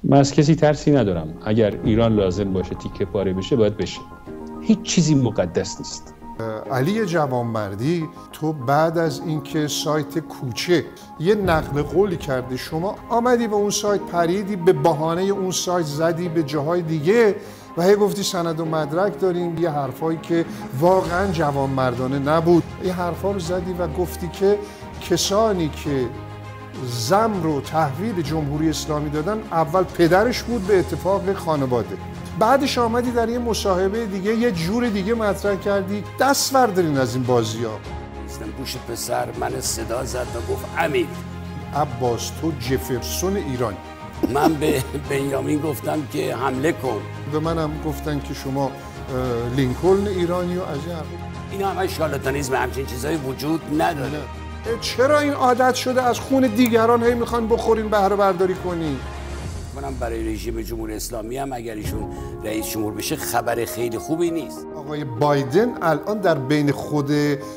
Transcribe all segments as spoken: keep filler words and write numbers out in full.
من از کسی ترسی ندارم. اگر ایران لازم باشه تیکه پاره بشه باید بشه. هیچ چیزی مقدس نیست. علی جوانمردی، تو بعد از اینکه سایت کوچه یه نقل قولی کردی، شما آمدی به اون سایت پریدی، به بهانه اون سایت زدی به جاهای دیگه و هی گفتی سند و مدرک داریم، یه حرفایی که واقعا جوانمردانه نبود. این حرفا رو زدی و گفتی که کسانی که زم رو تحویل جمهوری اسلامی دادن اول پدرش بود به اتفاق خانواده. بعدش آمدی در یه مصاحبه دیگه یه جور دیگه مطرح کردی. دست بردارین از این بازی ها. گوش پسر من صدا زد و گفت امیر عباس تو جفرسون ایرانی. من به بنیامین گفتم که حمله کن. به منم گفتن که شما لینکلن ایرانی و از این حرفا. اینا همه شارلاتانیسم، همچین چیزایی وجود نداره. چرا این عادت شده از خون دیگران هی میخوان بخورین بهره برداری کنین؟ منم برای رژیم جمهوری اسلامی هم اگر ایشون رئیس جمهور بشه خبر خیلی خوبی نیست. آقای بایدن الان در بین خود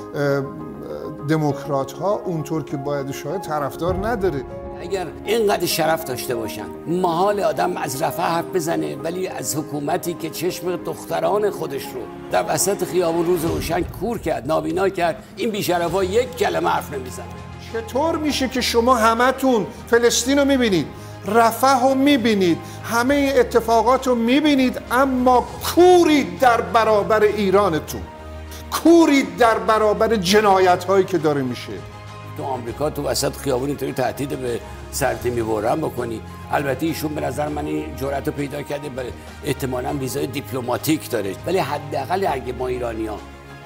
دموکرات ها اونطور که باید شاید طرفدار نداره. اگر اینقدر شرف داشته باشن، محال آدم از رفاه حرف بزنه، ولی از حکومتی که چشم دختران خودش رو در وسط خیابون روز روشن کور کرد، نابینا کرد، این بی‌شرفا یک کلمه حرف نمیزنن. چطور میشه که شما همتون فلسطین رو میبینید، رفح رو میبینید، همه اتفاقات رو میبینید، اما کورید در برابر ایرانتون، کورید در برابر جنایت هایی که داره میشه؟ تو آمریکا تو وسط خیابون اینطوری تهدید به سرتیمی بردن بکنی. البته ایشون به نظر من این جرأت رو پیدا کرده، به احتمالاً ویزای دیپلماتیک داره، ولی حداقل اگه ما ایرانی‌ها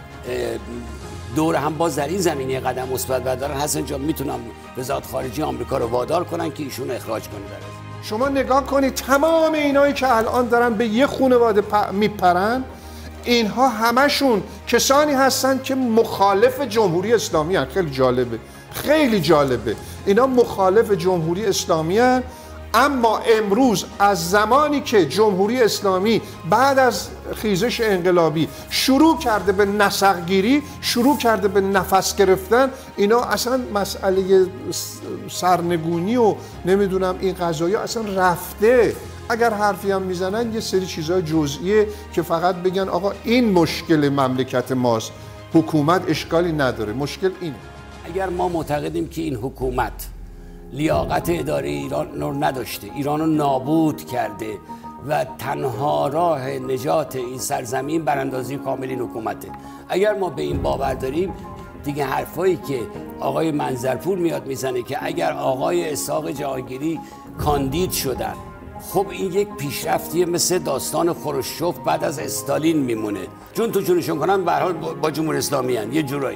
دور هم باز در این زمینه قدم مثبت بردارن، حسن جان میتونم وزارت خارجه آمریکا رو وادار کنن که ایشون اخراج کنه. در شما نگاه کنید تمام اینایی که الان دارن به یه خانواده میپرن، اینها همشون کسانی هستن که مخالف جمهوری اسلامی هستن. خیلی جالبه، خیلی جالبه. اینا مخالف جمهوری اسلامی هستن، اما امروز از زمانی که جمهوری اسلامی بعد از خیزش انقلابی شروع کرده به نسق‌گیری، شروع کرده به نفس گرفتن، اینا اصلا مسئله سرنگونی و نمیدونم این قضایا اصلا رفته. اگر حرفی هم میزنن یه سری چیزای جزئیه که فقط بگن آقا این مشکل مملکت ماست، حکومت اشکالی نداره، مشکل اینه. اگر ما معتقدیم که این حکومت لیاقت اداره ایران رو نداشته، ایران رو نابود کرده و تنها راه نجات این سرزمین براندازی کامل این حکومته، اگر ما به این باور داریم، دیگه حرفایی که آقای منظرپور میاد میزنه که اگر آقای اسحاق جهانگیری کاندید شدن، خب این یک پیشرفتیه مثل داستان خروشچوف بعد از استالین میمونه. جون تو جونشون کنن به هر حال با جمهوری اسلامی ان یه جورایی.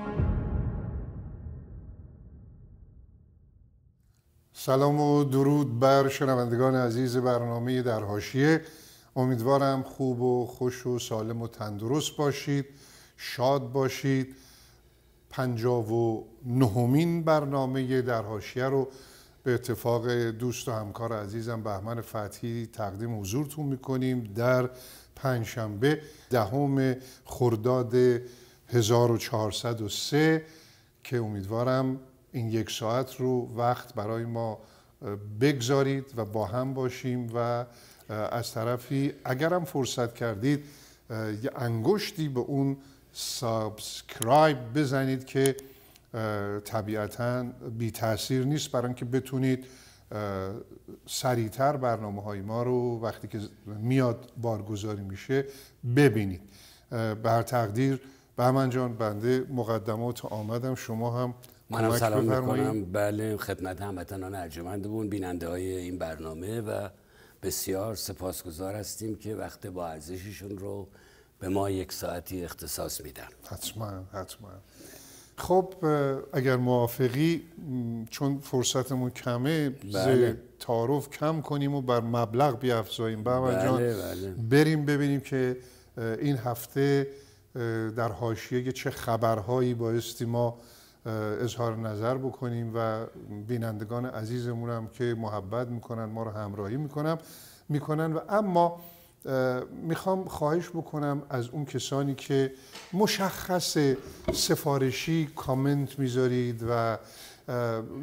سلام و درود بر شنوندگان عزیز برنامه در حاشیه. امیدوارم خوب و خوش و سالم و تندرست باشید، شاد باشید. پنجاه و نهمین برنامه در حاشیه رو به اتفاق دوست و همکار عزیزم بهمن فتحی تقدیم حضورتون میکنیم در پنجشنبه دهم خرداد هزار و چهارصد و سه که امیدوارم این یک ساعت رو وقت برای ما بگذارید و با هم باشیم و از طرفی اگرم فرصت کردید یه انگشتی به اون سابسکرایب بزنید که طبیعتاً بی تأثیر نیست، برای اینکه بتونید سریعتر برنامه های ما رو وقتی که میاد بارگذاری میشه ببینید. به هر تقدیر بهمن جان، بنده مقدمات آمدم، شما هم منم سلام میکنم. بله، خدمت هموطنان ارجمندمون بیننده های این برنامه و بسیار سپاسگزار هستیم که وقت با ارزششون رو به ما یک ساعتی اختصاص میدن. حتما حتما. خب اگر موافقی، چون فرصتمون کمه، بله. تعارف کم کنیم و بر مبلغ بیافزاییم. بهمن بله، جان بله. بریم ببینیم که این هفته در حاشیه چه خبرهایی بایستی ما اظهار نظر بکنیم و بینندگان عزیزمون هم که محبت میکنن، ما رو همراهی میکنن میکنن و اما میخوام خواهش بکنم از اون کسانی که مشخص سفارشی کامنت میذارید و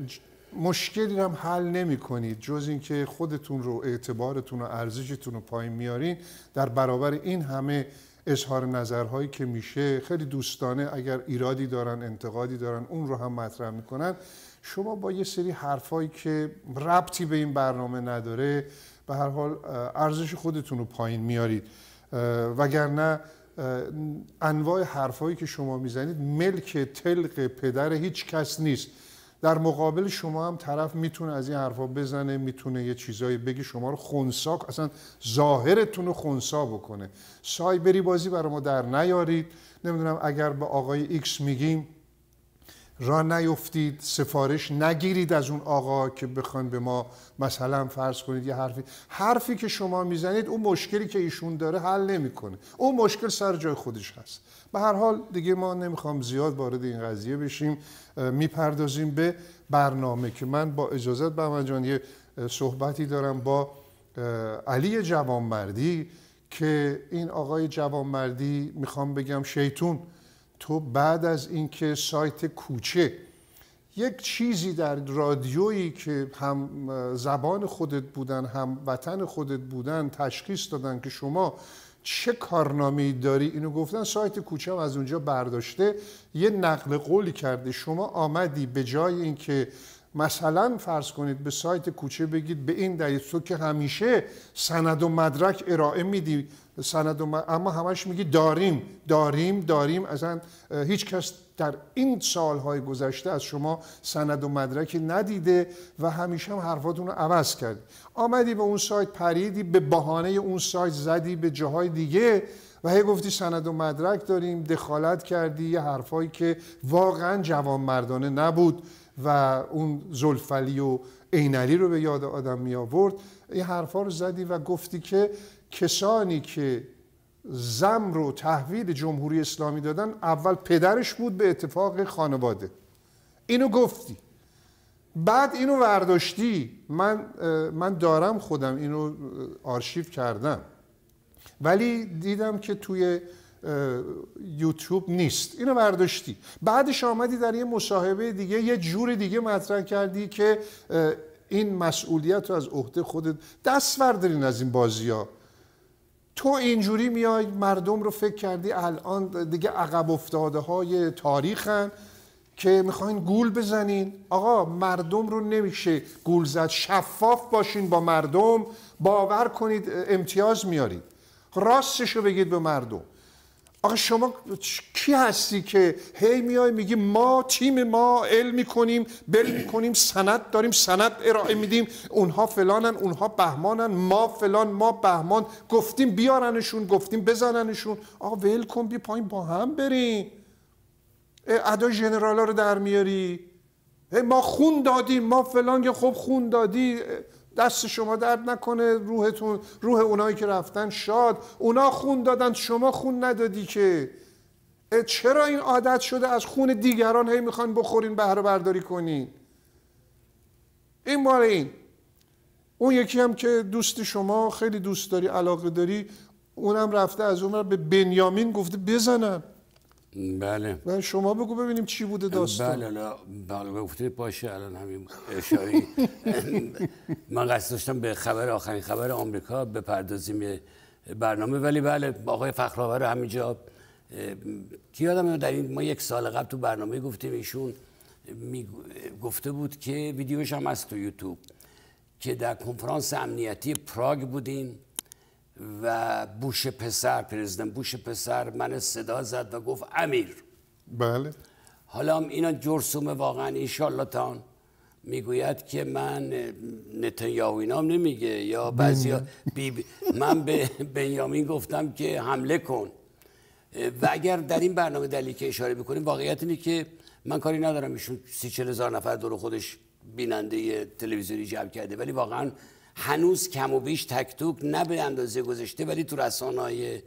مشکلی هم حل نمی کنید جز اینکه خودتون رو، اعتبارتون و ارزشتون رو پایین میارین. در برابر این همه اظهار نظرهایی که میشه، خیلی دوستانه اگر ایرادی دارن، انتقادی دارن، اون رو هم مطرح میکنن، شما با یه سری حرفایی که ربطی به این برنامه نداره به هر حال ارزش خودتون رو پایین میارید. وگرنه انواع حرفایی که شما میزنید ملک طلق پدر هیچ کس نیست. در مقابل شما هم طرف میتونه از این حرفا بزنه، میتونه یه چیزایی بگی شما رو خنثی، اصلا ظاهرتون رو خنثی بکنه. سایبری بازی برای ما در نیارید. نمیدونم اگر به آقای ایکس میگیم راه نیفتید، سفارش نگیرید از اون آقا که بخوان به ما مثلا فرض کنید یه حرفی حرفی که شما میزنید اون مشکلی که ایشون داره حل نمیکنه. اون مشکل سر جای خودش هست. به هر حال دیگه ما نمیخوام زیاد وارد این قضیه بشیم، میپردازیم به برنامه که من با اجازت بهمن جان یه صحبتی دارم با علی جوانمردی که این آقای جوانمردی میخوام بگم شیطون، تو بعد از اینکه سایت کوچه یک چیزی در رادیویی که هم زبان خودت بودن هم وطن خودت بودن تشخیص دادن که شما چه کارنامه‌ای داری، اینو گفتن، سایت کوچه هم از اونجا برداشته یه نقل قولی کرده. شما آمدی به جای اینکه مثلا فرض کنید به سایت کوچه بگید به این دلیل تو که همیشه سند و مدرک ارائه میدی، سند و مدرک، اما همش میگی داریم داریم داریم، اصلا هیچ کس در این سالهای گذشته از شما سند و مدرکی ندیده و همیشه هم حرفاتون رو عوض کردی. آمدی به اون سایت پریدی، به بهانه اون سایت زدی به جاهای دیگه و هی گفتی سند و مدرک داریم، دخالت کردی، یه حرفایی که واقعا جوانمردانه نبود و اون زلفلی و عینلی رو به یاد آدم می آورد. این حرفا رو زدی و گفتی که کسانی که زم رو تحویل جمهوری اسلامی دادن اول پدرش بود به اتفاق خانواده. اینو گفتی، بعد اینو ورداشتی. من من دارم خودم اینو آرشیو کردم ولی دیدم که توی یوتیوب نیست، اینو برداشتی. بعدش آمدی در یه مصاحبه دیگه یه جور دیگه مطرح کردی که این مسئولیت رو از عهده خودت دست بردارین از این بازی ها. تو اینجوری میای مردم رو فکر کردی الان دیگه عقب افتاده های تاریخن که میخواین گول بزنین. آقا مردم رو نمیشه گول زد، شفاف باشین با مردم، باور کنید امتیاز میارید، راستش رو بگید به مردم. آقا شما کی هستی که هی میای میگی ما تیم ما علم میکنیم بل میکنیم سند داریم سند ارائه میدیم، اونها فلانن اونها بهمانن، ما فلان ما بهمان، گفتیم بیارنشون گفتیم بزننشون. آقا ول کن، بی پایین با هم بریم. ادای ژنرالا رو در میاری، ما خون دادیم ما فلان، که خب خون دادی دست شما درد نکنه، روحتون روح اونایی که رفتن شاد، اونا خون دادن شما خون ندادی که. چرا این عادت شده از خون دیگران هی میخوان بخورین بهره برداری کنین؟ این مال این. اون یکی هم که دوست شما خیلی دوست داری علاقه داری، اونم رفته از اون به بنیامین گفته بزنن. بله. و شما بگو ببینیم چی بوده داستان. بله بله گفتید باشه. الان همین اشاره من قصد داشتم به خبر آخرین خبر آمریکا بپردازیم برنامه، ولی بله آقای فخرآور همینجا کی یادم در این ما یک سال قبل تو برنامه گفتیم ایشون می گفته بود که ویدیوش هم هست تو یوتیوب که در کنفرانس امنیتی پراگ بودیم و بوش پسر، پرزیدنت بوش پسر من صدا زد و گفت امیر. بله. حالا اینا جرسومه واقعا. انشالله تان میگوید که من نتانیاهو اینام نمیگه یا بعضیا بی بی من به بنیامین گفتم که حمله کن. و اگر در این برنامه دلیلی که اشاره بکنیم، واقعیت اینه که من کاری ندارم ایشون سی چل هزار نفر دور خودش بیننده تلویزیونی جمع کرده، ولی واقعا هنوز کم و بیش تک توک نه به اندازه گذاشته، ولی تو رسانه‌های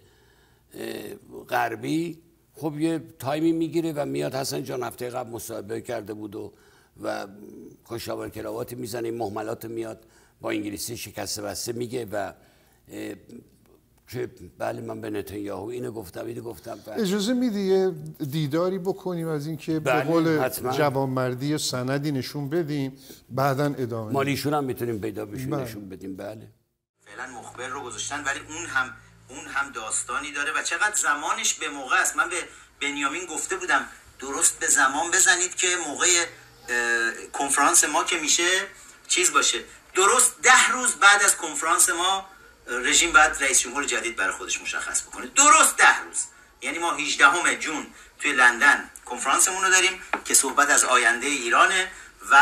غربی خب یه تایمی میگیره و میاد. حسن جان هفته قبل مصاحبه کرده بود و و کشاور کراواتی میزنه، مهملات میاد با انگلیسی شکسته بسته میگه و که بله من به نتانیاهو اینو گفتم اینو گفتم. اجازه میدی یه دیداری بکنیم از اینکه به قول جوانمردی سندی نشون بدیم بعداً ادامه مالیشون هم میتونیم پیدا بشیم نشون بدیم. بله فعلا مخبر رو گذاشتن ولی اون هم اون هم داستانی داره و چقدر زمانش به موقع است. من به بنیامین گفته بودم درست به زمان بزنید که موقع کنفرانس ما که میشه چیز باشه. درست ده روز بعد از کنفرانس ما رژیم بعد رئیس جمهور جدید برای خودش مشخص بکنه. درست ده روز، یعنی ما هجدهم جون توی لندن کنفرانسمون رو داریم که صحبت از آینده ایرانه و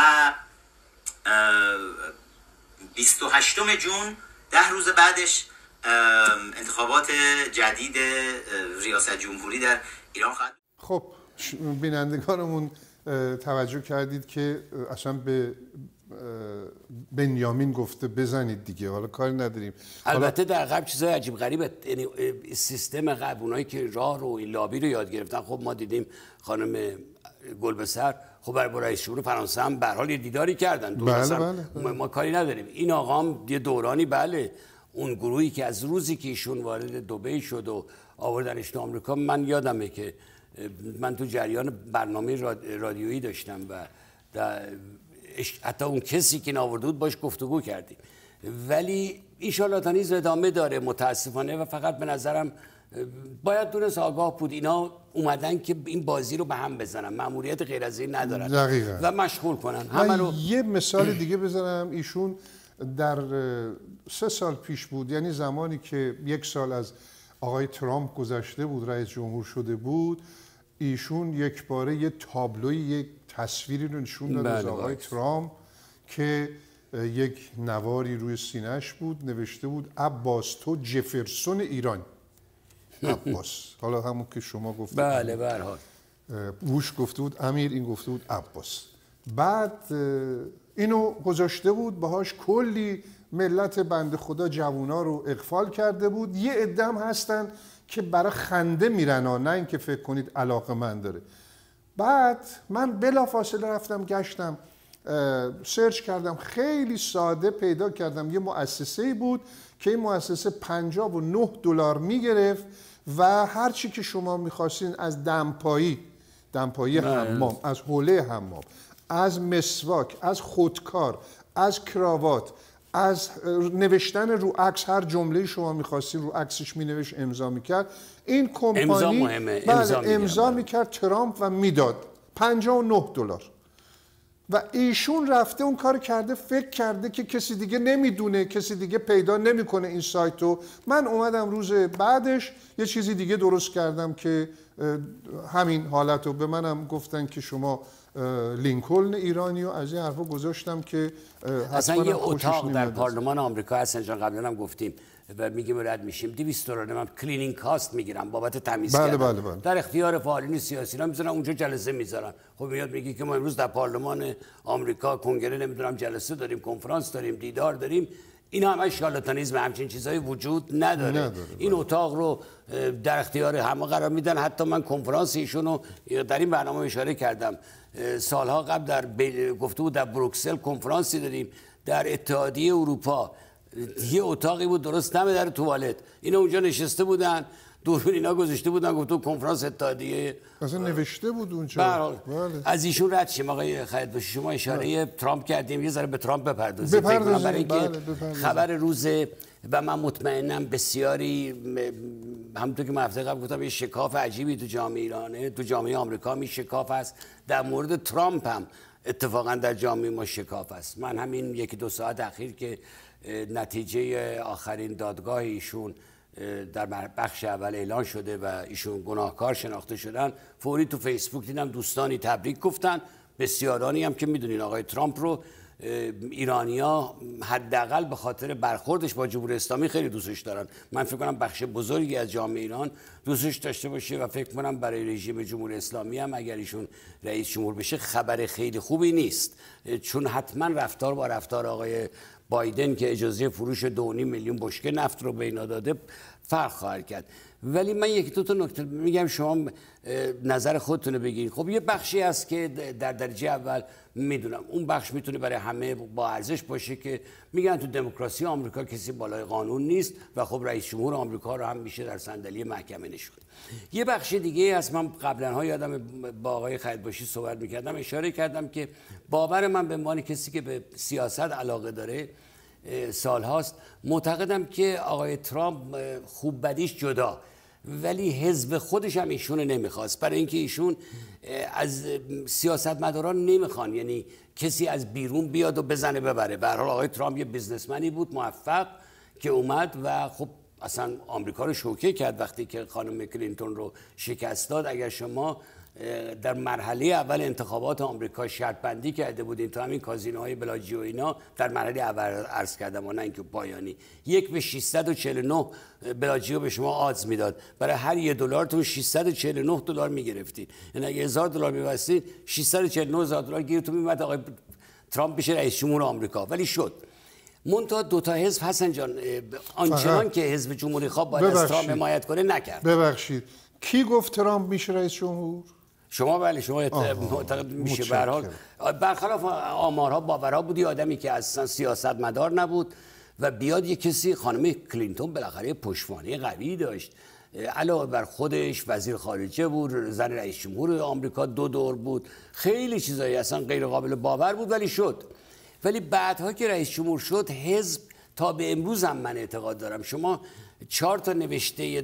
بیست و هشتم جون ده روز بعدش انتخابات جدید ریاست جمهوری در ایران خواهد. خب بینندگانمون توجه کردید که اصلا به بنیامین گفته بزنید دیگه، حالا کاری نداریم. البته در قبل چیزای عجیب غریبه، یعنی سیستم قبل اونایی که راه رو این لابی رو یاد گرفتن. خب ما دیدیم خانم گلبسر خب برای رئیس جمهور فرانسه هم به هر حال یه دیداری کردن. بله بله. ما, ما کاری نداریم. این آقا هم یه دورانی بله اون گروهی که از روزی که ایشون وارد دبی شد و آوردنش تو آمریکا، من یادمه که من تو جریان برنامه رادیویی داشتم و حتی اون کسی که ناورده بود باش گفتگو کردیم. ولی این شارلاتانیسم ادامه داره متاسفانه و فقط به نظرم باید دونست آگاه بود اینا اومدن که این بازی رو به هم بزنن، مأموریت غیر از این ندارن. دقیقاً. و مشغول کنن همه رو. یه مثال دیگه بزنم. ایشون در سه سال پیش بود، یعنی زمانی که یک سال از آقای ترامپ گذشته بود رئیس جمهور شده بود، ایشون یک باره یه تابلوی یک تصویری رو نشون داد از آقای ترامپ که یک نواری روی سینه‌اش بود، نوشته بود عباس تو جفرسون ایران. عباس حالا همون که شما گفتید. بله به هر حال ووش گفته بود امیر، این گفته بود عباس. بعد اینو گذاشته بود، باهاش کلی ملت بنده خدا جوونا رو اغفال کرده بود. یه عده هم هستن که برای خنده میرن ها، نه اینکه فکر کنید علاقه من داره. بعد من بلافاصله رفتم گشتم سرچ کردم، خیلی ساده پیدا کردم یه مؤسسه‌ای بود که این مؤسسه پنجاه و نه دلار میگرفت و هر چی که شما میخواستین از دمپایی دمپایی حمام، از حوله حمام، از مسواک، از خودکار، از کراوات، از نوشتن رو عکس، هر جمله شما می‌خواستین رو عکسش می‌نوشت، امضا می‌کرد. این کمپانی امضا مهمه. امضا, امضا می‌کرد ترامپ و میداد پنجاه و نه دلار. و ایشون رفته اون کار کرده، فکر کرده که کسی دیگه نمیدونه، کسی دیگه پیدا نمیکنه این سایتو. من اومدم روز بعدش یه چیزی دیگه درست کردم که همین حالتو به منم گفتن که شما لینکلن ایرانی و از این حرفا گذاشتم که اصلا یه اتاق در پارلمان آمریکا هستن، جان قبلا هم گفتیم و میگیم رد میشیم دویست دلار من کلینینگ کاست میگیرم بابت تمیز بله کردن. بله بله. در اختیار فعالین سیاسی ها میذارن اونجا جلسه میذارن. خب میاد میگه که ما امروز در پارلمان آمریکا کنگره نمیدونم جلسه داریم، کنفرانس داریم، دیدار داریم. اینا همه شارلاتانیسم، همچین چیزایی وجود نداره, نداره این بله. اتاق رو در اختیار همه قرار میدن. حتی من کنفرانس ایشون رو در این برنامه اشاره کردم، سالها قبل در ب... گفته بود در بروکسل کنفرانسی داریم، در اتحادیه اروپا یه اتاقی بود درست دم در توالت، اینا اونجا نشسته بودن، دوربین اینا گذاشته بودن، گفتو کنفرانس اتحادیه اصلا نوشته بود اونجا. بله. از ایشون رد شیم. آقای خالد باشی شما اشاره بله. ترامپ کردیم، یه ذره به ترامپ بپردازیم بپردازیم برای اینکه بله. خبر روزه و من مطمئنم بسیاری همونطور که من هفته قبل گفتم یه شکاف عجیبی تو جامعه ایرانه، تو جامعه آمریکا می شکاف است، در مورد ترامپ هم اتفاقا در جامعه ما شکاف است. من همین یکی دو ساعت اخیر که نتیجه آخرین دادگاه ایشون در بخش اول اعلان شده و ایشون گناهکار شناخته شدن، فوری تو فیسبوک دیدم دوستانی تبریک گفتن، بسیارانی هم که میدونین آقای ترامپ رو ایرانیا حداقل به خاطر برخوردش با جمهوری اسلامی خیلی دوستش دارن. من فکر کنم بخش بزرگی از جامعه ایران دوستش داشته باشه و فکر کنم برای رژیم جمهوری اسلامی هم اگر ایشون رئیس جمهور بشه خبر خیلی خوبی نیست، چون حتما رفتار با رفتار آقای بایدن که اجازه فروش دو و نیم میلیون بشکه نفت رو به اینا داده فرق خواهد کرد. ولی من یک دو تا نکته میگم، شما نظر خودتون رو بگین. خب یه بخشی هست که در درجه اول میدونم اون بخش میتونه برای همه با ارزش باشه که میگن تو دموکراسی آمریکا کسی بالای قانون نیست و خب رئیس جمهور آمریکا رو هم میشه در صندلی محکمه نشون. یه بخش دیگه هست، من قبلا ها یادم با آقای خیرباشی صحبت میکردم، اشاره کردم که باور من به عنوان کسی که به سیاست علاقه داره سال هاست معتقدم که آقای ترامپ خوب بدیش جدا، ولی حزب خودش هم ایشون نمیخواست، برای اینکه ایشون از سیاستمداران نمیخوان یعنی کسی از بیرون بیاد و بزنه ببره. به هر حال آقای ترامپ یه بیزنسمنی بود موفق که اومد و خب اصلا آمریکا رو شوکه کرد وقتی که خانم کلینتون رو شکست داد. اگر شما در مرحله اول انتخابات آمریکا شرط بندی کرده بودین تو همین کازینوهای بلاجیو اینا، در مرحله اول عرض کردم و نه اینکه پایانی، یک به ششصد و چهل و نه بلاجیو به شما آدز میداد، برای هر یه دلارتون ششصد و چهل و نه دلار میگرفتید، یعنی اگه هزار دلار می‌بستید ششصد و چهل و نه هزار دلار گیرتون میومد آقای ترامپ بشه رئیس جمهور آمریکا. ولی شد منتها دو تا حزب حسن جان آنچنان که حزب جمهوری خواه باید از ترامپ حمایت کنه نکرد. ببخشید کی گفت ترامپ میشه رئیس جمهور؟ شما بله شما معتقد میشه. به هر حال برخلاف آمارها باورها بودی آدمی که اصلا سیاستمدار نبود و بیاد یه کسی، خانم کلینتون بالاخره پشتوانه قوی داشت، علاوه بر خودش وزیر خارجه بود، زن رئیس جمهور آمریکا دو دور بود، خیلی چیزایی اصلا غیر قابل باور بود ولی شد. ولی بعدها که رئیس جمهور شد حزب تا به امروز هم من اعتقاد دارم شما چهار تا نوشته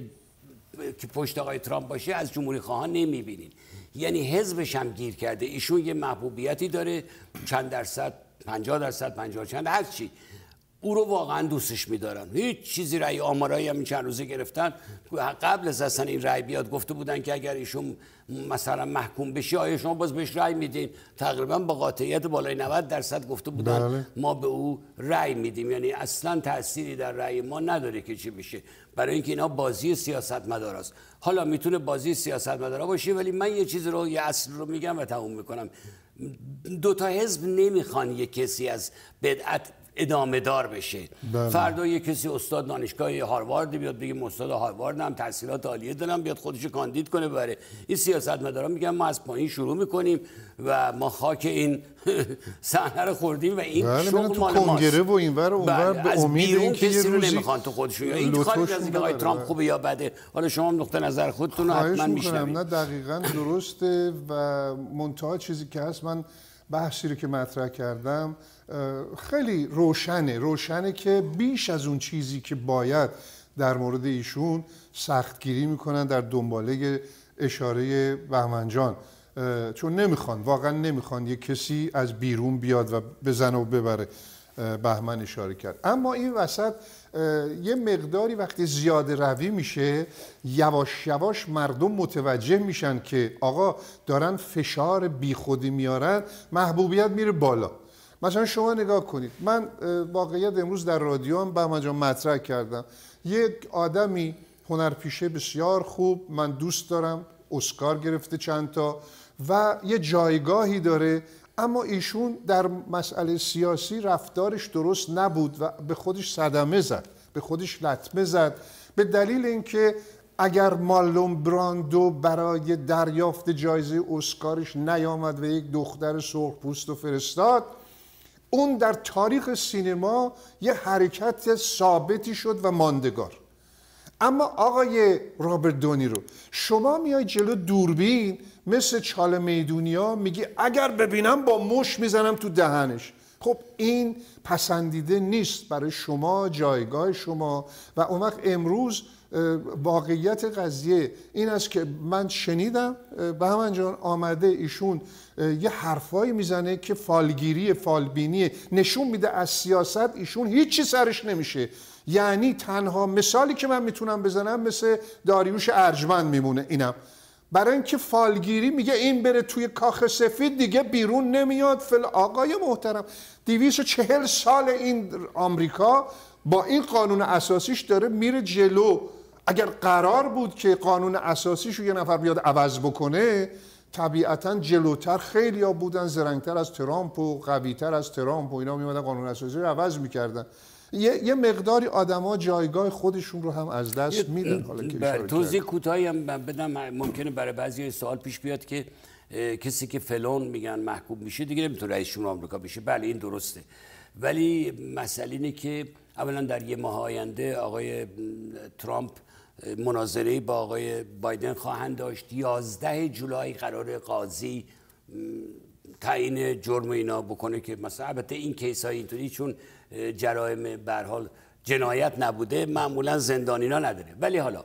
که پشت آقای ترامپ باشه از جمهوری خواهان نمیبینین، یعنی حزبش هم گیر کرده. ایشون یه محبوبیتی داره چند درصد، پنجاه درصد، پنجاه چند، هر چی، او رو واقعا دوستش می‌دارن. هیچ چیزی رأی آمارایی هم چند روزه گرفتن قبل از اصلا این رأی بیاد گفته بودن که اگر ایشون مثلا محکوم بشه آیا شما باز بهش رأی میدین؟ تقریبا با قاطعیت بالای نود درصد گفته بودن بله. ما به او رأی میدیم، یعنی اصلا تأثیری در رأی ما نداره که چی بشه، برای اینکه اینا بازی سیاستمدار است. حالا میتونه بازی سیاستمدارا باشه، ولی من یه چیز رو یه اصل رو میگم و تموم میکنم. دو تا حزب نمیخوان یه کسی از بدعت ادامه دار بشه. بله. فردا یه کسی استاد دانشگاه هاروارد بیاد بگه استاد هاروارد هم تحصیلات عالیه دارم بیاد خودش کاندید کنه بره. این سیاستمدارا میگن ما از پایین شروع میکنیم و ما خاک این صحنه رو خوردیم و این بله شغل تو مال کنگره و اینور و اونور بله. به امید اینکه کسی رو نمیخوان تو خودشون، یا این خارج از اینکه آقای ترامپ خوبه یا بده. حالا شما نقطه نظر خودتون رو حتما میشنوید. نه دقیقاً درسته و منتها چیزی که هست، من بحثی رو که مطرح کردم خیلی روشنه روشنه که بیش از اون چیزی که باید در مورد ایشون سختگیری میکنن در دنباله اشاره بهمن جان، چون نمیخوان، واقعا نمیخوان یک کسی از بیرون بیاد و بزنه و ببره. بهمن اشاره کرد. اما این وسط یه مقداری وقتی زیاده روی میشه یواش یواش مردم متوجه میشن که آقا دارن فشار بیخودی میارن، محبوبیت میره بالا. مثلا شما نگاه کنید، من واقعیت امروز در رادیو هم بهمن جان مطرح کردم، یک آدمی هنرپیشه بسیار خوب، من دوست دارم، اسکار گرفته چند تا و یه جایگاهی داره، اما ایشون در مسئله سیاسی رفتارش درست نبود و به خودش صدمه زد، به خودش لطمه زد، به دلیل اینکه اگر مارلون براندو برای دریافت جایزه اسکارش نیامد و یک دختر سرخپوست رو فرستاد، اون در تاریخ سینما یه حرکت ثابتی شد و ماندگار. اما آقای رابرت دونیرو شما میای جلو دوربین مثل چاله میدونیا میگی اگر ببینم با مش میزنم تو دهنش. خب این پسندیده نیست برای شما، جایگاه شما. و اون وقت امروز واقعیت قضیه این است که من شنیدم بهمن جان آمده ایشون یه حرفایی میزنه که فالگیری فالبینی نشون میده از سیاست ایشون هیچی سرش نمیشه. یعنی تنها مثالی که من میتونم بزنم مثل داریوش ارجمند میمونه، اینم برای اینکه فالگیری میگه این بره توی کاخ سفید دیگه بیرون نمیاد. فل آقای محترم دویست و چهل سال این آمریکا با این قانون اساسیش داره میره جلو. اگر قرار بود که قانون اساسیشو یه نفر بیاد عوض بکنه، طبیعتا جلوتر خیلی ها بودن، زرنگتر از ترامپ و قویتر از ترامپ و اینا میمدن قانون اساسی رو عوض میکردن. یه, یه مقداری آدما جایگاه خودشون رو هم از دست میدن. حالا که بر توضیح کوتاهی هم بدم، ممکنه برای بعضی سوال پیش بیاد که کسی که فلان میگن محکوم میشه دیگه نمیتونه رئیس جمهور آمریکا بشه. بله این درسته، ولی مسئله اینه که اولا در یه ماه آینده آقای ترامپ مناظره با آقای بایدن خواهند داشت. یازده جولای قرار قاضی تعیین جرم اینا بکنه که مثلا البته این کیس های اینطوری چون جرایم به هر حال جنایت نبوده معمولا زندانینا نداره، ولی حالا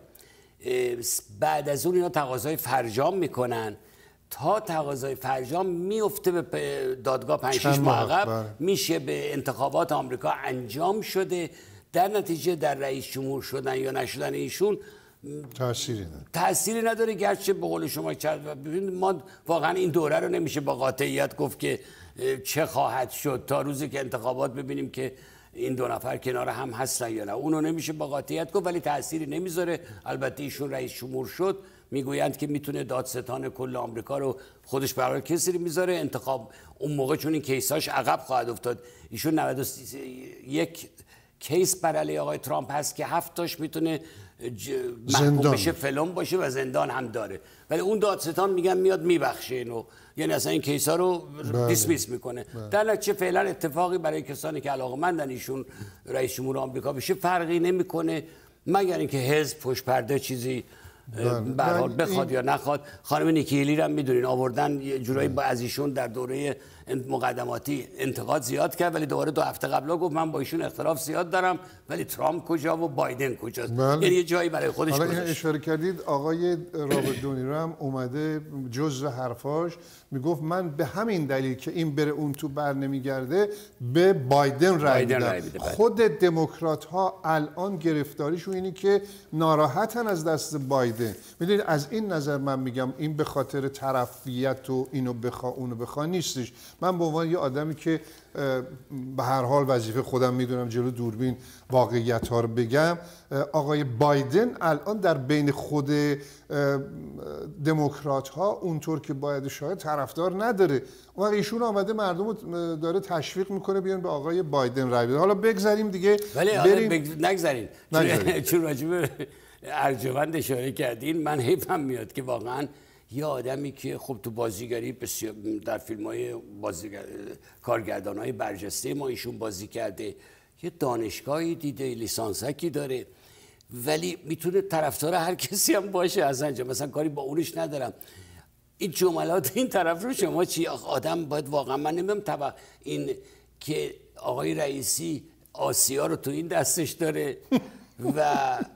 بعد از اون اینا تقاضای فرجام میکنن. تا تقاضای فرجام میفته به دادگاه پنج شش ماه عقب، میشه به انتخابات آمریکا انجام شده. در نتیجه در رئیس جمهور شدن یا نشدن ایشون تأثیری نداره. تأثیری نداره، گرچه به قول شما کرد. ببینید ما واقعا این دوره رو نمیشه با قاطعیت گفت که چه خواهد شد تا روزی که انتخابات ببینیم که این دو نفر کنار هم هستن یا نه. اونو نمیشه با قاطعیت گفت، ولی تأثیری نمیذاره. البته ایشون رئیس جمهور شد، میگویند که میتونه دادستان کل آمریکا رو خودش برای کسی میذاره انتخاب اون موقع، چون این کیساش عقب خواهد افتاد. ایشون نود و یک کیس بر علیه آقای ترامپ هست که هفت تاش میتونه محکوم بشه، فلان باشه و زندان هم داره، ولی اون دادستان میگن میاد میبخشه اینو، یعنی اصلا این کیسا رو دیسمیس میکنه. در نتیجه فعلا اتفاقی برای کسانی که علاقه‌مندن ایشون رئیس جمهور آمریکا بشه فرقی نمیکنه، مگر اینکه حزب پشت پرده چیزی به هر حال بخواد این... یا نخواد. خانم نیکی هیلی رو هم میدونین آوردن یه جورایی با از ایشون در دوره مقدماتی انتقاد زیاد کرد، ولی دوباره دو هفته قبلا گفت من با ایشون اختلاف زیاد دارم، ولی ترامپ کجا و بایدن کجاست. یعنی یه جایی برای خودش گذاشت. حالا این اشاره کردید آقای رابرت دونیرو هم اومده جزء حرفاش میگفت من به همین دلیل که این بره اون تو بر نمیگرده به بایدن رای میدم. خود دموکرات ها الان گرفتاریشون اینه که ناراحتن از دست بایدن. میدونید از این نظر من میگم این به خاطر طرفیت و اینو بخوا اونو بخوا نیستش. من به عنوان یه آدمی که به هر حال وظیفه خودم میدونم جلو دوربین واقعیت ها رو بگم، آقای بایدن الان در بین خود دموکرات ها اونطور که باید شاید طرفدار نداره. اون وقت ایشون آمده مردم رو داره تشویق میکنه بیان به آقای بایدن رای بدن. حالا بگذاریم دیگه، ولی بریم بگ... نگذاریم چون راجب ارجمند اشاره کردین، من حیفم میاد که واقعا یه آدمی که خب تو بازیگری بسیار در فیلم های بازیگر... کارگردان های برجسته ما ایشون بازی کرده، یه دانشگاهی دیده، لیسانسکی داره، ولی میتونه طرفدار هر کسی هم باشه. از اینجا مثلا کاری با اونش ندارم. این جملات این طرف رو شما چی؟ آدم باید واقعا، من نمیدونم طبعا این که آقای رئیسی آسیا رو تو این دستش داره و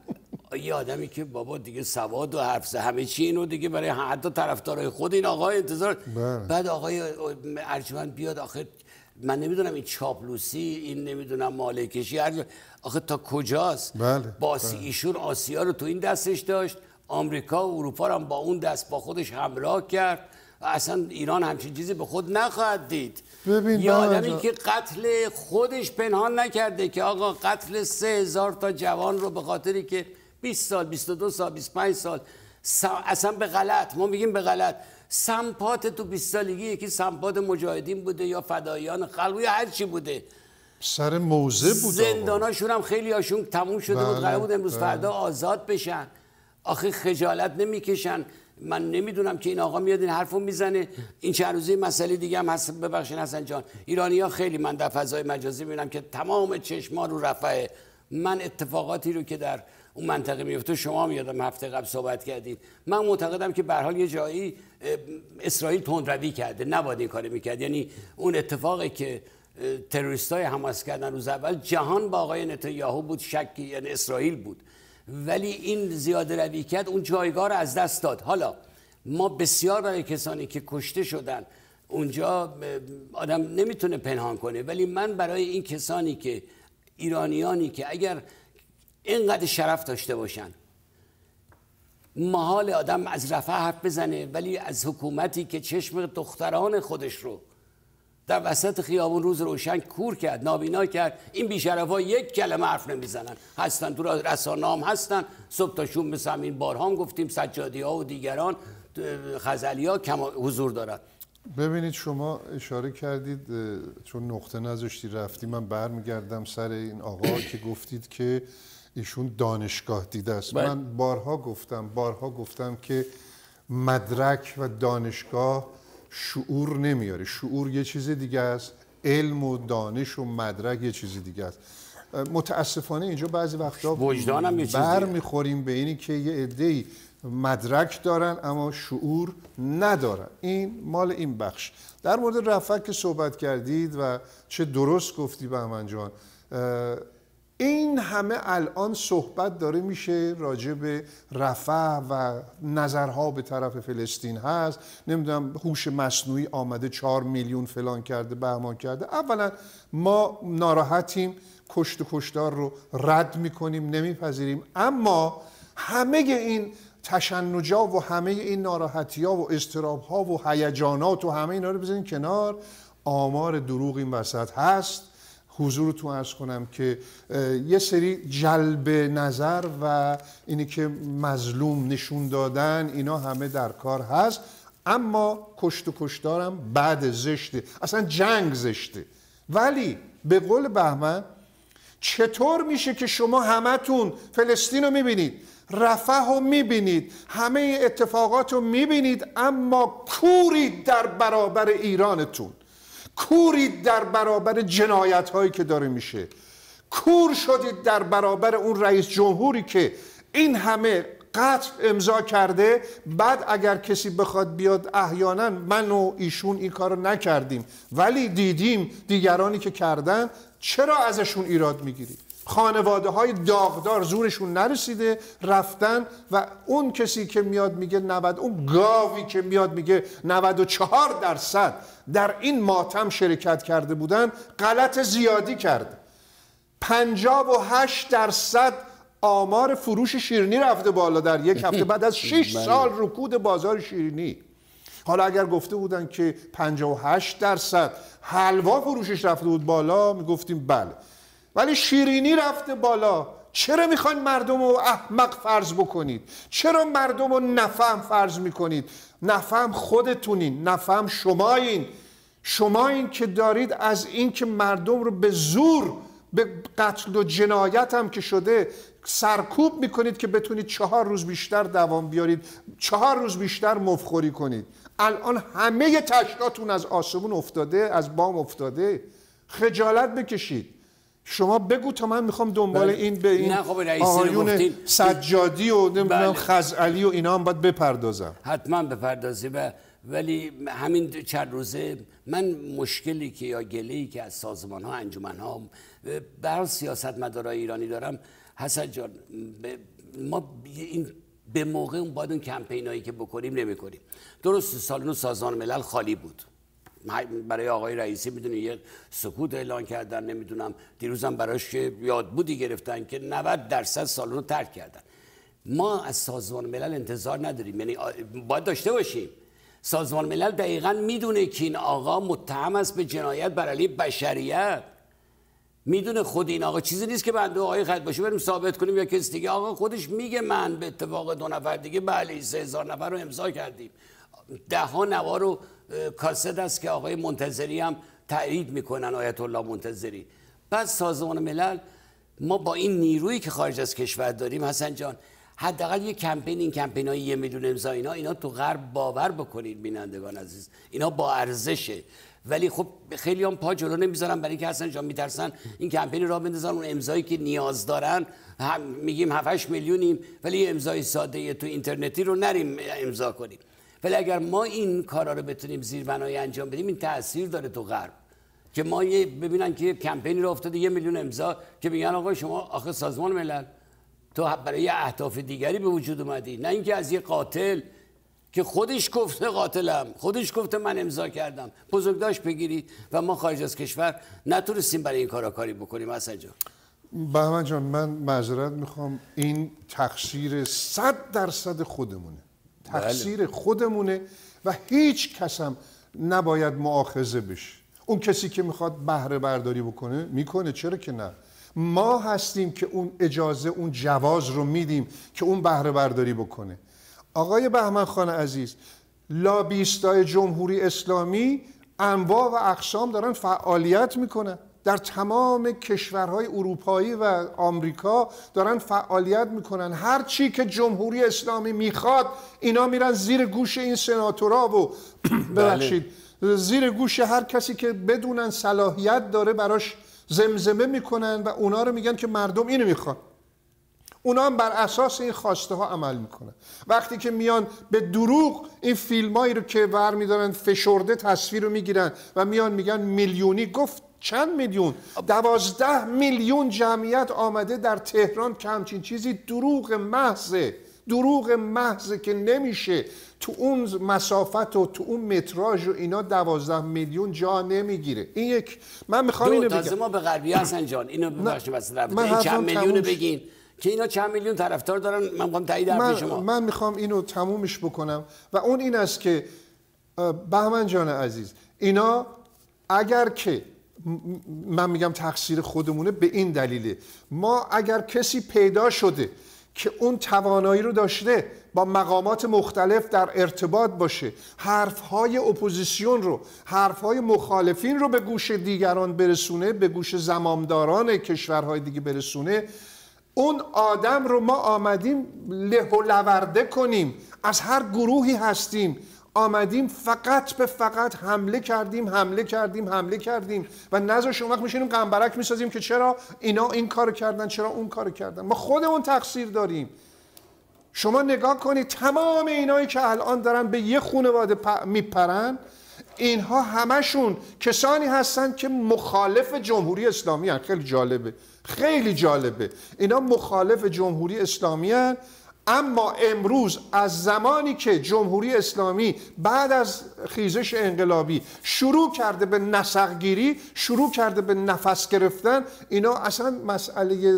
یه آدمی که بابا دیگه سواد و حرف همه چی اینو دیگه برای حتی طرفدارای خود این آقای انتظار بله. بعد آقای ارجمند بیاد آخه من نمیدونم این چاپلوسی، این نمیدونم ماله کشی، آخه تا کجاست؟ بله. باسی بله. ایشون آسیا رو تو این دستش داشت، آمریکا و اروپا رو هم با اون دست با خودش همراه کرد. اصلا ایران همچین چیزی به خود نخواهد دید. یه آدمی که قتل خودش پنهان نکرده که آقا قتل سه هزار تا جوان رو به خاطری که بیست سال، بیست و دو سال، بیست و پنج سال اصلا به غلط، ما میگیم به غلط، سمپات تو بیست سالگی یکی سمپات مجاهدین بوده یا فدایان خلق یا هر چی بوده، سر موزه بود. زنداناشون هم خیلی هاشون تموم شده بله. بود، قرار بود امروز بله. فردا آزاد بشن. آخه خجالت نمیکشن. من نمیدونم که این آقا میاد این حرفو میزنه. این چند روزه مسئله دیگه هم هست، ببخشید حسن جان، ایرانی‌ها خیلی من در فضای مجازی میبینم که تمام چشما رو رفعه. من اتفاقاتی رو که در اون منطقه میفته، شما میادم هفته قبل صحبت کردید، من معتقدم که به هر حال یه جایی اسرائیل تندروی کرده، نباید این کارو میکرد. یعنی اون اتفاقی که تروریستای حماس کردن روز اول، جهان با آقای نتانیاهو بود، شکی یعنی اسرائیل بود، ولی این زیاده روی کرد، اون جایگاه رو از دست داد. حالا ما بسیار برای کسانی که کشته شدن اونجا آدم نمیتونه پنهان کنه، ولی من برای این کسانی که ایرانیانی که اگر اینقدر شرف داشته باشن، محال آدم از رفاه حرف بزنه، ولی از حکومتی که چشم دختران خودش رو در وسط خیابون روز روشن کور کرد، نابینا کرد، این بی‌شرفا یک کلمه حرف نمیزنن. هستن تو رسانه هم هستن، صبح تا شب مثل همین بارها هم گفتیم، سجادی ها و دیگران، غزلی ها کم حضور دارن. ببینید شما اشاره کردید چون نقطه نذاشتی رفتی، من برمیگردم سر این آقا که گفتید که ایشون دانشگاه دیده است. باید. من بارها گفتم بارها گفتم که مدرک و دانشگاه شعور نمیاره. شعور یه چیز دیگه است، علم و دانش و مدرک یه چیز دیگه است. متاسفانه اینجا بعضی وقتا وجدانم یه چیز بر میخوریم به اینی که یه عده‌ای مدرک دارن اما شعور ندارن. این مال این بخش. در مورد رفع که صحبت کردید و چه درست گفتی بهمن جان، این همه الان صحبت داره میشه راجع به رفع و نظرها به طرف فلسطین هست، نمیدونم هوش مصنوعی آمده چهار میلیون فلان کرده بهمان کرده. اولا ما ناراحتیم، کشت و کشتار رو رد میکنیم، نمیپذیریم، اما همه این تشنجا و همه این ناراحتی ها و اضطراب ها و هیجانات و همه اینا رو بزنین کنار. آمار دروغ این وسط هست. حضورتون عرض کنم که یه سری جلب نظر و اینی که مظلوم نشون دادن اینا همه در کار هست، اما کشت و کشتارم بعد زشته، اصلا جنگ زشته. ولی به قول بهمن چطور میشه که شما همتون فلسطین رو میبینید، رفح رو میبینید، همه اتفاقات رو میبینید، اما کورید در برابر ایرانتون، کورید در برابر جنایت هایی که داره میشه، کور شدید در برابر اون رئیس جمهوری که این همه قتل امضا کرده. بعد اگر کسی بخواد بیاد احیانا من و ایشون این کارو نکردیم ولی دیدیم دیگرانی که کردن، چرا ازشون ایراد میگیرید؟ خانواده های داغدار زورشون نرسیده رفتن و اون کسی که میاد میگه نود، اون گاوی که میاد میگه نود و چهار درصد در این ماتم شرکت کرده بودن، غلط زیادی کرده. پنجاه و هشت درصد آمار فروش شیرینی رفته بالا در یک هفته بعد از شش سال رکود بازار شیرینی. حالا اگر گفته بودن که پنجاه و هشت درصد حلوا فروشش رفته بود بالا، میگفتیم بله، ولی شیرینی رفته بالا. چرا میخواین مردم رو احمق فرض بکنید؟ چرا مردم رو نفهم فرض میکنید؟ نفهم خودتونین، نفهم شمایین. شمایین که دارید از این که مردم رو به زور به قتل و جنایت هم که شده سرکوب میکنید که بتونید چهار روز بیشتر دوام بیارید، چهار روز بیشتر مفخوری کنید. الان همه تشناتون از آسمون افتاده، از بام افتاده. خجالت بکشید. شما بگو تا من میخوام دنبال این به این آقایون سجادی و نمیدونم خزعلی و اینا هم باید بپردازم. حتما بپردازی. و ولی همین چند روزه من مشکلی که یا گله‌ای که از سازمان ها، انجمن ها، بر سیاستمدارای ایرانی دارم، حسن جان، ما این به موقع اون باید اون کمپینایی که بکنیم نمی‌کنیم. درست سالن سازمان ملل خالی بود. برای آقای رئیسی میدونی یه سکوت اعلان کردن، نمیدونم دیروزم براش یادبودی گرفتن که نود درصد سالن رو ترک کردن. ما از سازمان ملل انتظار نداریم، یعنی باید داشته باشیم. سازمان ملل دقیقاً میدونه که این آقا متهم است به جنایت بر علیه بشریت. میدونه خود این آقا چیزی نیست که بنده آقای خط باشه بریم ثابت کنیم یا کسی دیگه. آقا خودش میگه من به اتفاق دو نفر دیگه بله سه هزار نفر رو امضا کردیم. ده ها نوار و کاست است که آقای منتظری هم تایید میکنن، آیت الله منتظری. بعد سازمان ملل، ما با این نیرویی که خارج از کشور داریم حسن جان، حداقل یه کمپین، این کمپینای یه میلیون امضا اینا اینا تو غرب باور بکنید بینندگان عزیز، اینا با ارزشه. ولی خب خیلی هم پا جلو نمیذارن، برای اینکه حسن جان میترسن این کمپین را بندازن اون امضایی که نیاز دارن. هم میگیم هفت هشت میلیونیم ولی یه امضای ساده تو اینترنتی رو نریم امضا کنیم. ولی اگر ما این کارا رو بتونیم زیربنایی انجام بدیم، این تاثیر داره تو غرب که ما یه ببینن که کمپینی رو افتاده یه میلیون امضا که میگن آقا شما آخه سازمان ملل تو برای اهداف دیگری به وجود اومدی، نه اینکه از یه قاتل که خودش گفته قاتلم، خودش گفته من امضا کردم، بزرگداشت بگیری. و ما خارج از کشور نتونستیم برای این کارا کاری بکنیم. حسن جان، بهمن جان، من معذرت میخوام، این تقصیر صد درصد خودمونه، تقصیر بله. خودمونه و هیچ کس هم نباید مؤاخذه بشه. اون کسی که میخواد بهره برداری بکنه میکنه، چرا که نه. ما هستیم که اون اجازه، اون جواز رو میدیم که اون بهره برداری بکنه. آقای بهمن خان عزیز، لابیستای جمهوری اسلامی انواع و اقسام دارن فعالیت میکنن، در تمام کشورهای اروپایی و آمریکا دارن فعالیت میکنن. هر چی که جمهوری اسلامی میخواد اینا میرن زیر گوش این سناتورها و ببخشید زیر گوش هر کسی که بدونن صلاحیت داره براش زمزمه میکنن و اونا رو میگن که مردم اینو میخوان. اونا هم بر اساس این خواسته ها عمل میکنن. وقتی که میان به دروغ این فیلمایی رو که ور میدارن فشرده تصویر رو میگیرن و میان میگن میلیونی، گفت چند میلیون؟ دوازده میلیون جمعیت آمده در تهران که همچین چیزی دروغ محضه، دروغ محضه که نمیشه تو اون مسافت و تو اون متراژ و اینا دوازده میلیون جا نمیگیره. این یک من میخوام اینو بگم. تازه ما به غربی حسن جان اینو ببخشید مثلا این چند میلیون بگین که اینا چند میلیون طرفدار دارن. من میخوام تایید حرف شما. من میخوام اینو تمومش بکنم و اون این است که بهمن جان عزیز، اینا اگر که من میگم تقصیر خودمونه به این دلیله، ما اگر کسی پیدا شده که اون توانایی رو داشته با مقامات مختلف در ارتباط باشه، حرفهای اپوزیسیون رو، حرفهای مخالفین رو به گوش دیگران برسونه، به گوش زمامداران کشورهای دیگه برسونه، اون آدم رو ما آمدیم له و لورده کنیم. از هر گروهی هستیم آمدیم فقط به فقط حمله کردیم حمله کردیم حمله کردیم و نذاش اون وقت میشینیم قنبرک میسازیم که چرا اینا این کارو کردن، چرا اون کارو کردن. ما خودمون تقصیر داریم. شما نگاه کنید تمام اینایی که الان دارن به یه خانواده میپرن، اینها همشون کسانی هستن که مخالف جمهوری اسلامی هستن. خیلی جالبه، خیلی جالبه. اینا مخالف جمهوری اسلامی هستن، اما امروز از زمانی که جمهوری اسلامی بعد از خیزش انقلابی شروع کرده به نسق‌گیری، شروع کرده به نفس گرفتن، اینا اصلا مسئله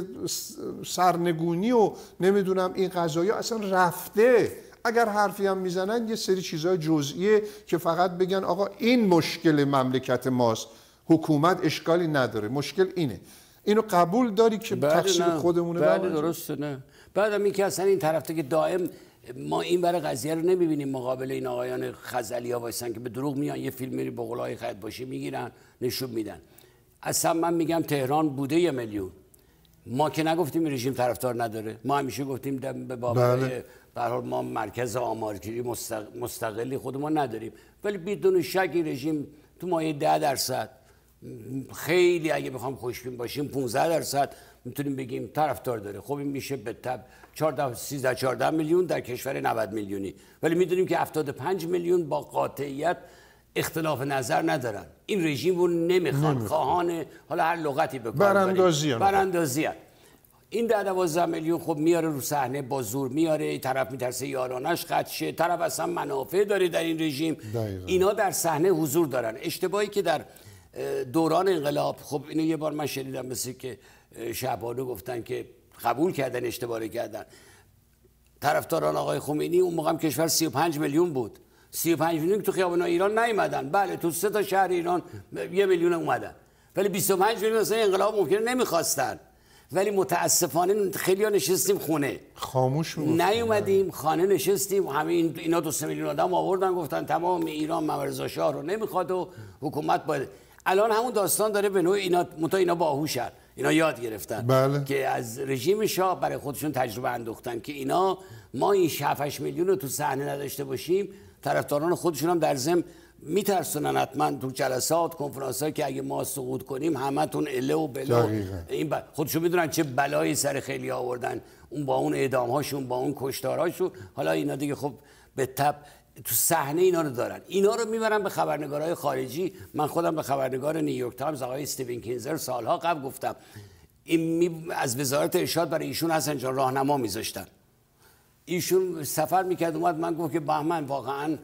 سرنگونی و نمیدونم این قضایا اصلا رفته. اگر حرفی هم میزنن یه سری چیزای جزئیه که فقط بگن آقا این مشکل مملکت ماست، حکومت اشکالی نداره، مشکل اینه. اینو قبول داری که تقصیر خودمونه؟ بله درسته. نه بعدم این که اصلا این طرفته که دائم ما این برای قضیه رو نمیبینیم مقابل این آقایان خزعلی‌ها وایسن که به دروغ میان یه فیلمی رو به قولای خیاط باشی میگیرن نشون میدن. اصلا من میگم تهران بوده یه میلیون، ما که نگفتیم این رژیم طرفدار نداره، ما همیشه گفتیم به بابای به هر حال ما مرکز آمارگیری مستقلی خودمون نداریم، ولی بدون شک این رژیم تو مایه ده درصد، خیلی اگه بخوام خوشبین باشیم پانزده درصد میتونیم بگیم طرفدار داره. خب این میشه به تبع چهارده سیزده چهارده میلیون در کشور نود میلیونی، ولی میدونیم که هفتاد و پنج میلیون با قاطعیت اختلاف نظر ندارن، این رژیم رو نمیخوان، خواهان حالا هر لغتی بکنن، براندازی براندازی. این ده دوازده میلیون خب میاره رو صحنه با زور میاره، این طرف میترسه یارانش قطع شه، طرف اصلا منافع داره در این رژیم. دقیقا. اینا در صحنه حضور دارن. اشتباهی که در دوران انقلاب، خب اینو یه بار من شنیدم مثل که شعبانو گفتن که قبول کردن اشتباهی کردن، طرفداران آقای خمینی اون موقع کشور سی و پنج میلیون بود، سی و پنج میلیون تو خیابان‌های ایران نیومدن، بله تو سه تا شهر ایران یه میلیون اومدن، ولی بیست و پنج میلیون مثلا انقلاب ممکنه نمیخواستن، ولی متاسفانه خیلی‌ها نشستیم خونه خاموش نیومدیم، خانه نشستیم، همین اینا دو سه میلیون آدم آوردن گفتن تمام ایران ممرزا شاه رو نمیخواد و حکومت باید. الان همون داستان داره به نوع اینا، متا اینا باهوشن، اینا یاد گرفتن. بله. که از رژیم شاه برای خودشون تجربه اندوختن که اینا ما این هفت هشت میلیون رو تو صحنه نداشته باشیم، طرفداران خودشون هم در ضمن میترسونن حتما تو جلسات کنفرانس‌ها که اگه ما سقوط کنیم همتون اله و بلا این ب... خودشون میدونن چه بلایی سر خیلی آوردن، اون با اون اعدام‌هاشون با اون کشتارهاشون. حالا اینا دیگه خب به تبع تو صحنه اینا رو دارن، اینا رو میبرن به خبرنگارای خارجی. من خودم به خبرنگار نیویورک تایمز آقای استیون کینزر سالها قبل گفتم این می... از وزارت ارشاد برای ایشون حسن جان راهنما میذاشتن، ایشون سفر میکرد اومد من گفت که بهمن واقعا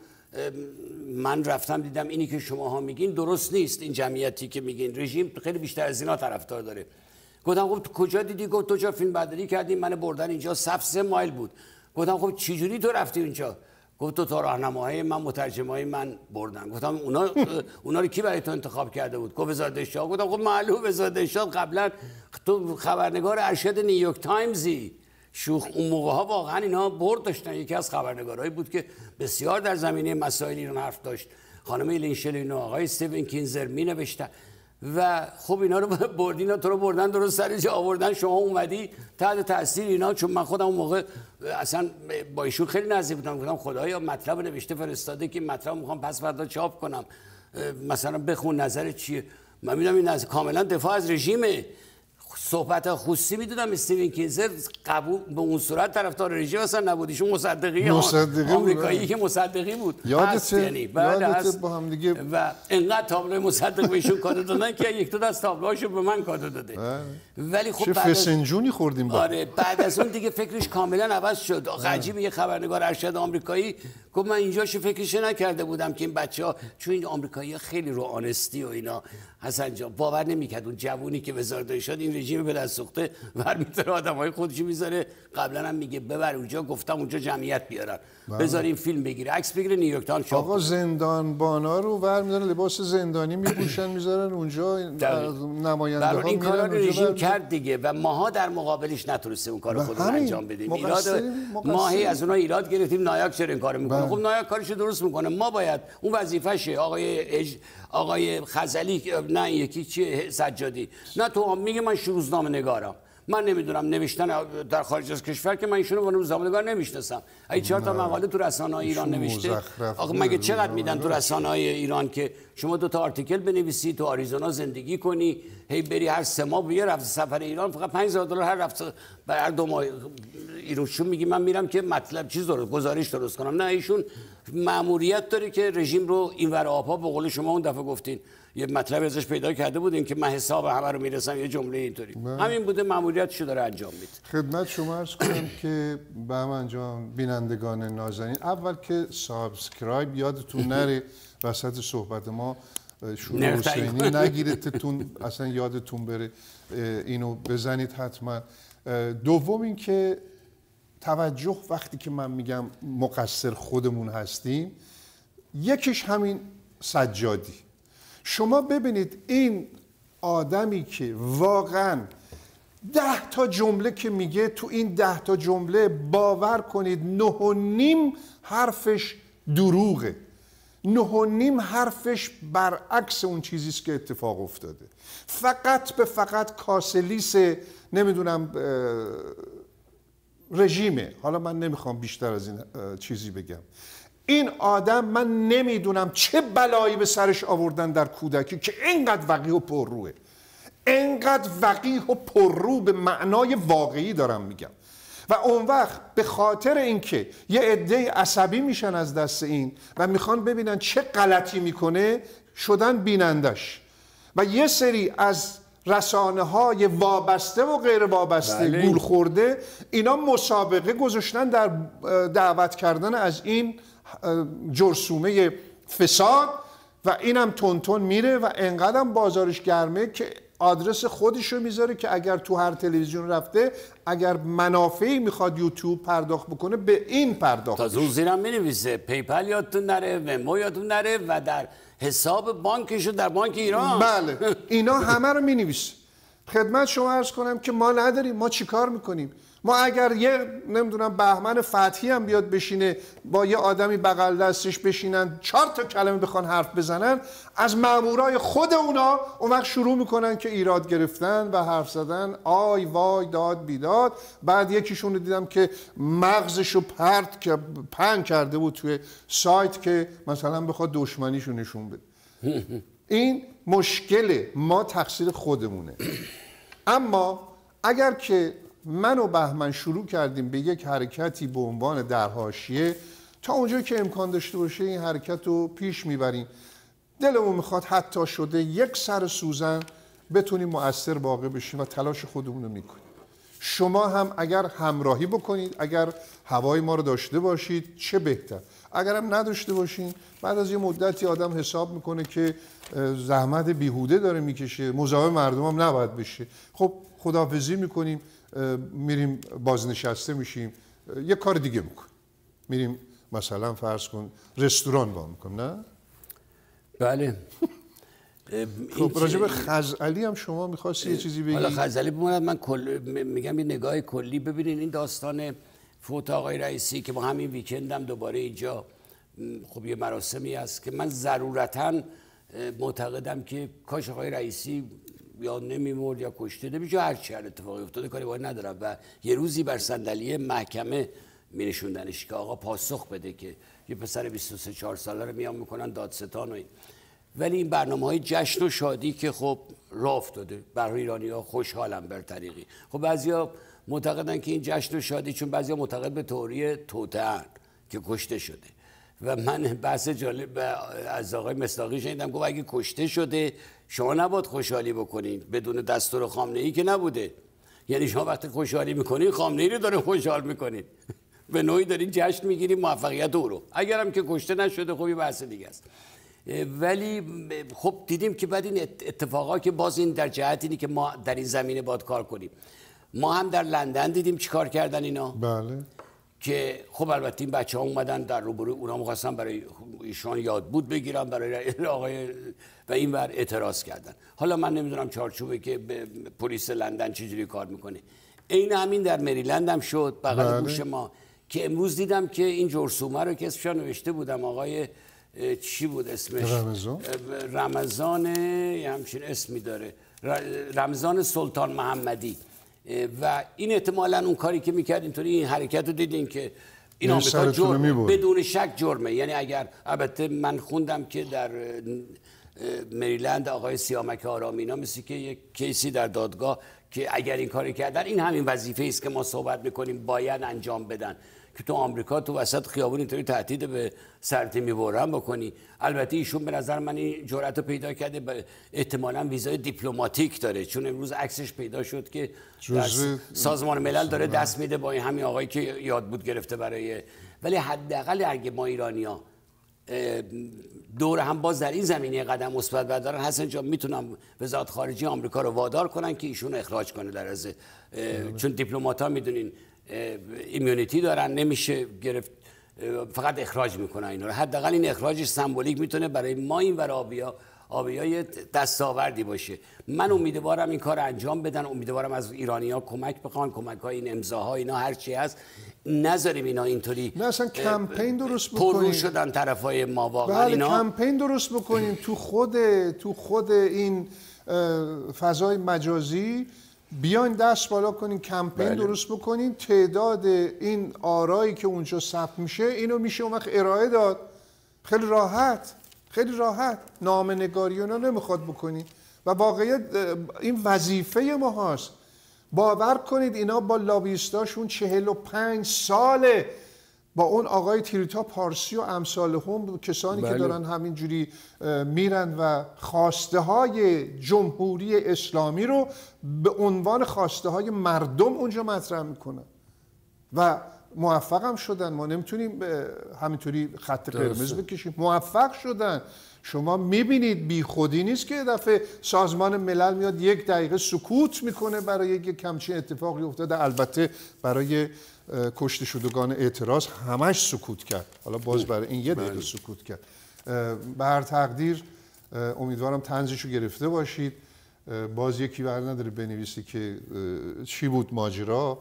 من رفتم دیدم اینی که شماها میگین درست نیست، این جمعیتی که میگین رژیم خیلی بیشتر از اینا طرفدار داره. گفتم خب تو کجا دیدی؟ گفت تو جا فیلم برداری کردیم من بردن اینجا صف سه مایل بود. گفتم خب چه جوری تو رفتی اونجا؟ گفت تو تا راهنماهای من مترجمای من بردن. گفتم اونا اونا رو کی برای تو انتخاب کرده بود؟ گفت وزارت ارشاد. گفتم خب معلومه وزارت ارشاد قبلا تو خبرنگار ارشد نیویورک تایمزی، شوخ اون موقع ها واقعا اینا برد داشتن. یکی از خبرنگارایی بود که بسیار در زمینه مسائل ایران حرف داشت، خانم ایلین شلینو، آقای استیون کینزر می نوشتن و خب اینا رو بردین، اینا تو رو بردن درست سر جا آوردن، شما اومدی تحت تاثیر اینا. چون من خودم اون موقع اصلا با ایشون خیلی نزدیک بودم، گفتم خدایا مطلب نوشته فرستاده که مطلب میخوام پس فردا چاپ کنم، مثلا بخون نظر چیه. من میدونم این نظر کاملا دفاع از رژیمه. صحبت خصوصی میدونم استیون کینزر قبول به اون صورت طرفدار رژیم اصلا نبود، ایشون مصدقی آمریکایی که مصدقی بود. یادت یعنی یادت با هم دیگه و انقدر تابلوی مصدق بهشون کادو دادن که یک دو از تابلوهاشو به من کادو داده. ولی خب چه فسنجونی خوردیم با. آره بعد از اون دیگه فکرش کاملا عوض شد. عجیب یه خبرنگار ارشد آمریکایی گفت من اینجاشو فکرش نکرده بودم که این بچه‌ها، چون این آمریکایی‌ها خیلی رو آنستی و اینا حسن جان باور نمی‌کرد اون جوونی که وزارت شد این رژیم به دست سوخته برمی‌داره آدمای خودشو میذاره. قبلا هم میگه ببر اونجا، گفتم اونجا جمعیت بیارن، بذار این فیلم بگیره، عکس بگیره، نیویورک تایمز چاپ. آقا زندانبانا رو برمی‌دارن، لباس زندانی میپوشن میذارن اونجا، نماینده‌ها میرن. این کارا رو رژیم بر... کرد دیگه و ماها در مقابلش نتونستیم اون کارو خودمون انجام بدیم. ایراد ماهی از اونها ایراد گرفتیم، نایاک چرا این کارو میکنه؟ خب نایاک کارشو درست میکنه، ما باید اون وظیفشه. آقای اج... آقای خزعلی نه یکی چیه سجادی، نه تو میگه من روزنامه نگارم، من نمیدونم نوشتن در خارج از کشور که من ایشونو به روزنامه‌نگار نمیشناسم. ای چهار تا مقاله تو رسانه‌های ایران نوشته. آقا مگه چقدر میدن تو رسانه‌های ایران که شما دو تا آرتیکل بنویسی، تو آریزونا زندگی کنی، هی بری هر سه ماه بیای رفت سفر ایران فقط پنج هزار دلار هر رفت برای هر دو ماه ایشون میگی من میرم که مطلب چیز درست گزارش درست کنم. نه ایشون مأموریت داره که رژیم رو اینور آب‌ها به قول شما اون دفعه گفتین یه مطلب ازش پیدا کرده بودین که من حساب همه رو میرسم، یه جمله اینطوری همین بوده، مأموریتشو داره انجام میده. خدمت شما عرض کنم که بهمن جان، بینندگان نازنین، اول که سابسکرایب یادتون نره وسط صحبت ما شروع حسینی نگیره تون، اصلا یادتون بره اینو بزنید حتما. دوم این که توجه وقتی که من میگم مقصر خودمون هستیم، یکیش همین سجادی. شما ببینید این آدمی که واقعا ده تا جمله که میگه، تو این ده تا جمله باور کنید نه و نیم حرفش دروغه، نه و نیم حرفش برعکس اون چیزیست که اتفاق افتاده. فقط به فقط کاسلیس نمیدونم رژیمه. حالا من نمیخوام بیشتر از این چیزی بگم. این آدم من نمیدونم چه بلایی به سرش آوردن در کودکی که اینقدر وقیح و پرروه، اینقدر وقیح و پررو به معنای واقعی دارم میگم. و اون وقت به خاطر اینکه یه عده عصبی میشن از دست این و میخوان ببینن چه غلطی میکنه، شدن بینندش. و یه سری از رسانه های وابسته و غیر وابسته بله. گول خورده، اینا مسابقه گذاشتن در دعوت کردن از این جرثومه فساد و اینم تون تون میره و انقدرم بازارش گرمه که آدرس خودشو میذاره که اگر تو هر تلویزیون رفته، اگر منافعی میخواد یوتیوب پرداخت بکنه به این پرداخت. تا زون زیرم مینویسه پیپل یادتون نره، ومو یادتون نره و در حساب بانکشو در بانک ایران. بله اینا همه رو مینویسه. خدمت شما عرض کنم که ما نداریم. ما چیکار میکنیم؟ ما اگر یه نمیدونم بهمن فتحی هم بیاد بشینه با یه آدمی بغل دستش بشینن چهار تا کلمه بخوان حرف بزنن، از مامورای خود اونا اون وقت شروع میکنن که ایراد گرفتن و حرف زدن، آی وای داد بیداد. بعد یکیشون رو دیدم که مغزشو پرت که پن کرده بود توی سایت که مثلا بخواد دشمنیشو نشون بده. این مشکل ما، تقصیر خودمونه. اما اگر که من و بهمن شروع کردیم به یک حرکتی به عنوان در حاشیه، تا اونجایی که امکان داشته باشه این حرکت رو پیش میبریم. دلمون میخواد حتی شده یک سر سوزن بتونیم مؤثر واقع بشیم و تلاش خودمون رو میکنیم. شما هم اگر همراهی بکنید، اگر هوای ما رو داشته باشید چه بهتر. اگر هم نداشته باشین، بعد از یه مدتی آدم حساب میکنه که زحمت بیهوده داره میکشه، مزاحم مردم هم نباید بشه. خب خداحافظی میکنیم، میریم بازنشسته میشیم، یه کار دیگه میکنیم، میریم مثلا فرض کن رستوران با میکنیم. نه؟ بله. خب راجع به خزعلی هم شما می‌خواستی یه چیزی بگی؟ حالا خزعلی بماند، من کل میگم یه نگاه کلی. ببینین این داستان فوت آقای رئیسی که ما همین ویکندم دوباره اینجا خب یه مراسمی هست که من ضرورتاً معتقدم که کاش آقای رئیسی یا نمیمرد یا کشته نمیشه، هر چی هر اتفاقی افتاده کاری باید ندارم و یه روزی بر صندلی محکمه می نشوندنش که آقا پاسخ بده که یه پسر بیست و سه چهار ساله رو میان میکنن دادستان و این. ولی این برنامه های جشن و شادی که خب راه افتاده برای ایرانی‌ها خوشحالم بر طریقی. خب بعضیا معتقدن که این جشن و شادی، چون بعضیا معتقد به تئوری توطئه که کشته شده و من بحث جالب از آقای مصداقی شنیدم گفت اگه کشته شده شما نباید خوشحالی بکنین، بدون دستور خامنه‌ای که نبوده. یعنی شما وقتی خوشحالی میکنین خامنه‌ای رو داره خوشحال میکنین، به نوعی دارین جشن میگیرین موفقیت او رو. اگرم که کشته نشده خب یه بحث دیگه است. ولی خب دیدیم که بعد این اتفاقا که باز این در جهت اینی که ما در این زمینه باید کار کنیم. ما هم در لندن دیدیم چیکار کردن اینا. بله. که خب البته این بچه ها اومدن در روبروی اونا می‌خواستن برای ایشان یادبود بگیرن برای آقای و این ور اعتراض کردن. حالا من نمیدونم چارچوبه که پلیس لندن چجوری کار میکنه. عین همین در مریلند هم شد بغل گوش ما که امروز دیدم که این جرثومه رو که اسمش نوشته بودم آقای چی بود اسمش؟ رمضان رمضان همچین اسمی داره، رمضان سلطان محمدی. و این احتمالاً اون کاری که میکرد اینطوری این حرکت رو دیدین که این آمریکا جرم بدون شک جرمه. یعنی اگر البته من خوندم که در مریلند آقای سیامک آرامینا مثل که یک کیسی در دادگاه که اگر این کاری کردن این همین وظیفه است که ما صحبت میکنیم باید انجام بدن، که تو آمریکا تو وسط خیابون اینطوری تهدید به سرتیمی برن بکنی. البته ایشون به نظر من این جرأت رو پیدا کرده، احتمالاً ویزای دیپلماتیک داره، چون امروز عکسش پیدا شد که در سازمان ملل داره دست میده با این همین آقایی که یادبود گرفته برای. ولی حداقل اگه ما ایرانی‌ها دور هم باز در این زمینه قدم مثبت بردارن، حسن جان میتونم وزارت خارجه آمریکا رو وادار کنن که ایشون اخراج کنه در از چون دیپلمات‌ها میدونین ایمیونیتی دارن نمیشه گرفت، فقط اخراج میکنن اینا رو. حداقل این اخراجش سمبولیک میتونه برای ما این ور آبیا آبیای دستاوردی باشه. من امیدوارم این کار انجام بدن، امیدوارم از ایرانی‌ها کمک بخوان، کمک‌های این امضاها اینا هر چی هست نذاریم اینا اینطوری نه اصلا کمپین درست بکنیم. پررو شدن طرفای ما واقعا بله اینا کمپین درست بکنیم تو خود تو خود این فضای مجازی، بیاین دست بالا کنین کمپین بله. درست بکنین، تعداد این آرایی که اونجا ثبت میشه اینو میشه اون وقت ارائه داد، خیلی راحت خیلی راحت نامه‌نگاری اونا نمیخواد بکنین و واقعیت این وظیفه ما هست. باور کنید اینا با لابیستاشون چهل و پنج ساله با اون آقای تیریتا پارسی و امثال هم کسانی بله. که دارن همینجوری میرن و خواسته های جمهوری اسلامی رو به عنوان خواسته های مردم اونجا مطرح میکنن و موفق هم شدن. ما نمیتونیم همینطوری خط قرمز بکشیم، موفق شدن. شما میبینید بی خودی نیست که دفعه سازمان ملل میاد یک دقیقه سکوت میکنه برای یک کمچین اتفاقی افتاده. البته برای کشته شدگان اعتراض همش سکوت کرد، حالا باز برای این یه دقیقه سکوت کرد. به هر تقدیر امیدوارم طنزشو گرفته باشید. باز یکی بر نداره بنویسی که چی بود ماجرا،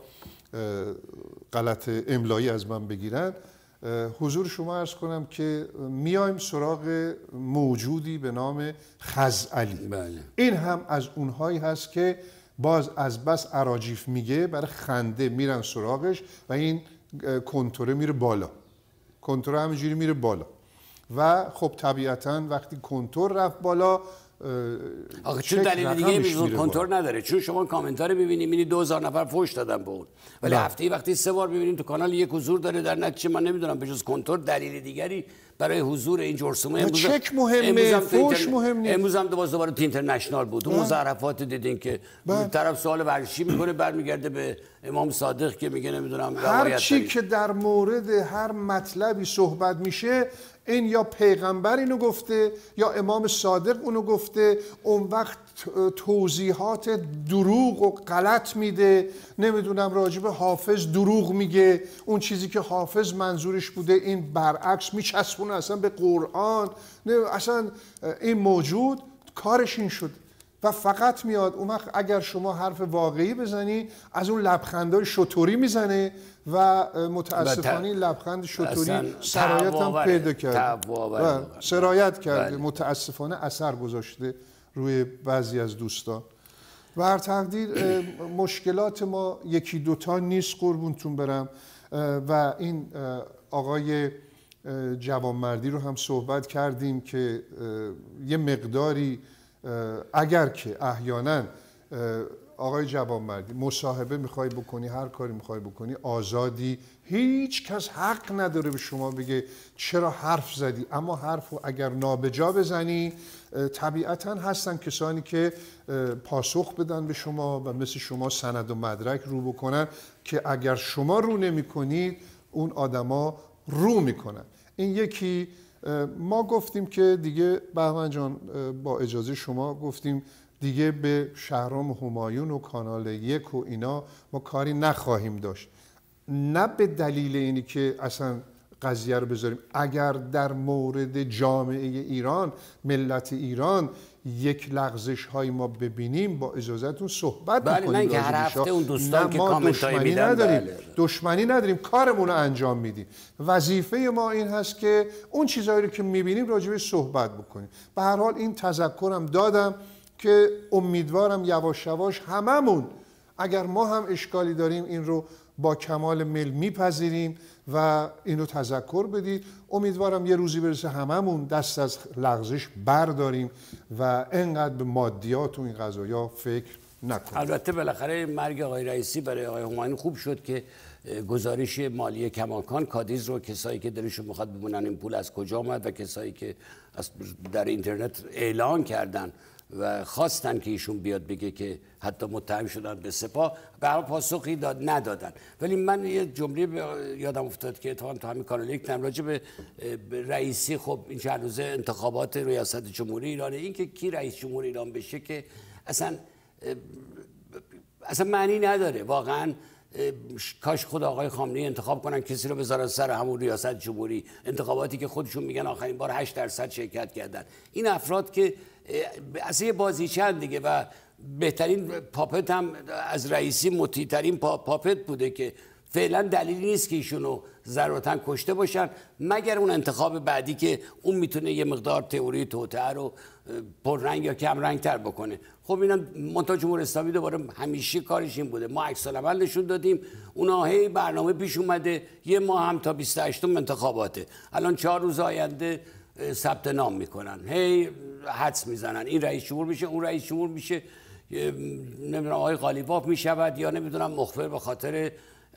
غلط املایی از من بگیرن. حضور شما عرض کنم که میایم سراغ موجودی به نام خزعلی. بله. این هم از اونهایی هست که باز از بس اراجیف میگه برای خنده میرن سراغش و این کنتوره میره بالا، کنتوره همینجوری میره بالا و خب طبیعتاً وقتی کنتور رفت بالا آخه چون دلیل دیگه میزون کنتور نداره، چون شما کامنتار ببینید میبینید دو هزار نفر فوش دادن به اون، ولی هفته وقتی سه بار ببینید تو کانال یک حضور داره، در نتیجه من نمیدونم به جز کنتور دلیل دیگری برای حضور این جرثومه امروز چک مهمه، فوش مهم نیست. امروز هم دوباره دوباره تو اینترنشنال بود اون مزخرفات دیدین که طرف سوال ورزشی میکنه برمیگرده به امام صادق که میگه نمیدونم هر چی که در مورد هر مطلبی صحبت میشه این یا پیغمبر اینو گفته یا امام صادق اونو گفته، اون وقت توضیحات دروغ و غلط میده، نمیدونم راجب حافظ دروغ میگه، اون چیزی که حافظ منظورش بوده این برعکس میچسبونه اصلا به قرآن. نه اصلا این موجود کارش این شد و فقط میاد اون وقت اگر شما حرف واقعی بزنی از اون لبخندهای شطوری میزنه و متاسفانه این لبخند شطوری سرایت هم پیدا کرده و سرایت کرده متاسفانه اثر گذاشته روی بعضی از دوستان. و هر تقدیر مشکلات ما یکی دوتا نیست قربونتون برم و این آقای جوانمردی رو هم صحبت کردیم که یه مقداری اگر که احیانا آقای جوانمردی مصاحبه میخوای بکنی هر کاری میخوای بکنی آزادی، هیچ کس حق نداره به شما بگه چرا حرف زدی، اما حرف رو اگر نابجا بزنی طبیعتا هستن کسانی که پاسخ بدن به شما و مثل شما سند و مدرک رو بکنن که اگر شما رو نمی کنید اون آدما رو میکنن. این یکی ما گفتیم که دیگه بهمن جان با اجازه شما گفتیم دیگه به شهرام همایون و کانال یک و اینا ما کاری نخواهیم داشت، نه به دلیل اینی که اصلا قضیه رو بذاریم. اگر در مورد جامعه ایران ملت ایران یک لغزش های ما ببینیم با اجازهتون صحبت بله میکنیم. نه که هر هفته اون دوستان که کامنت هایی میدن نداریم. بله. دشمنی نداریم، کارمون رو انجام میدیم. وظیفه ما این هست که اون چیزهایی رو که میبینیم راجبش صحبت بکنیم. به هر حال این تذکرم دادم که امیدوارم یواش یواش هممون اگر ما هم اشکالی داریم این رو با کمال میل میپذیریم و اینو تذکر بدید. امیدوارم یه روزی برسه هممون دست از لغزش برداریم و انقدر به مادیات و این قضایا فکر نکنیم. البته بالاخره مرگ آقای رئیسی برای آقای همایون خوب شد که گزارش مالی کماکان کادیز رو کسایی که دلشون میخواد ببینن این پول از کجا اومد و کسایی که در اینترنت اعلان کردن و خواستن که ایشون بیاد بگه که حتی متهم شدن به سپاه به هر پاسخی داد ندادن. ولی من یه جمله یادم افتاد که اتفاقا تو همین کانال یک راجع به رئیسی، خب این چند روزه انتخابات ریاست جمهوری ایرانه، این که کی رئیس جمهور ایران بشه که اصلا اصلا معنی نداره واقعا. کاش خود آقای خامنه‌ای انتخاب کنن کسی رو بذارن سر همون ریاست جمهوری، انتخاباتی که خودشون میگن آخرین بار هشت درصد شرکت کردن. این افراد که اصلا یه بازیچن دیگه و بهترین پاپت هم از رئیسی مطیع‌ترین پاپت بوده که فعلا دلیلی نیست که ایشونو ضرورتاً کشته باشن مگر اون انتخاب بعدی که اون میتونه یه مقدار تئوری توطئه رو پررنگ یا کم رنگ تر بکنه. خب اینا منتها جمهوری اسلامی دوباره همیشه کارش این بوده. ما عکس العمل نشون دادیم، اونا هی برنامه پیش اومده یه ماه هم تا بیست و هشتم انتخاباته، الان چهار روز آینده ثبت نام میکنن، هی حدس میزنن این رئیس جمهور میشه اون رئیس جمهور میشه، نمیدونم آقای قالیباف میشود یا نمیدونم مخبر به خاطر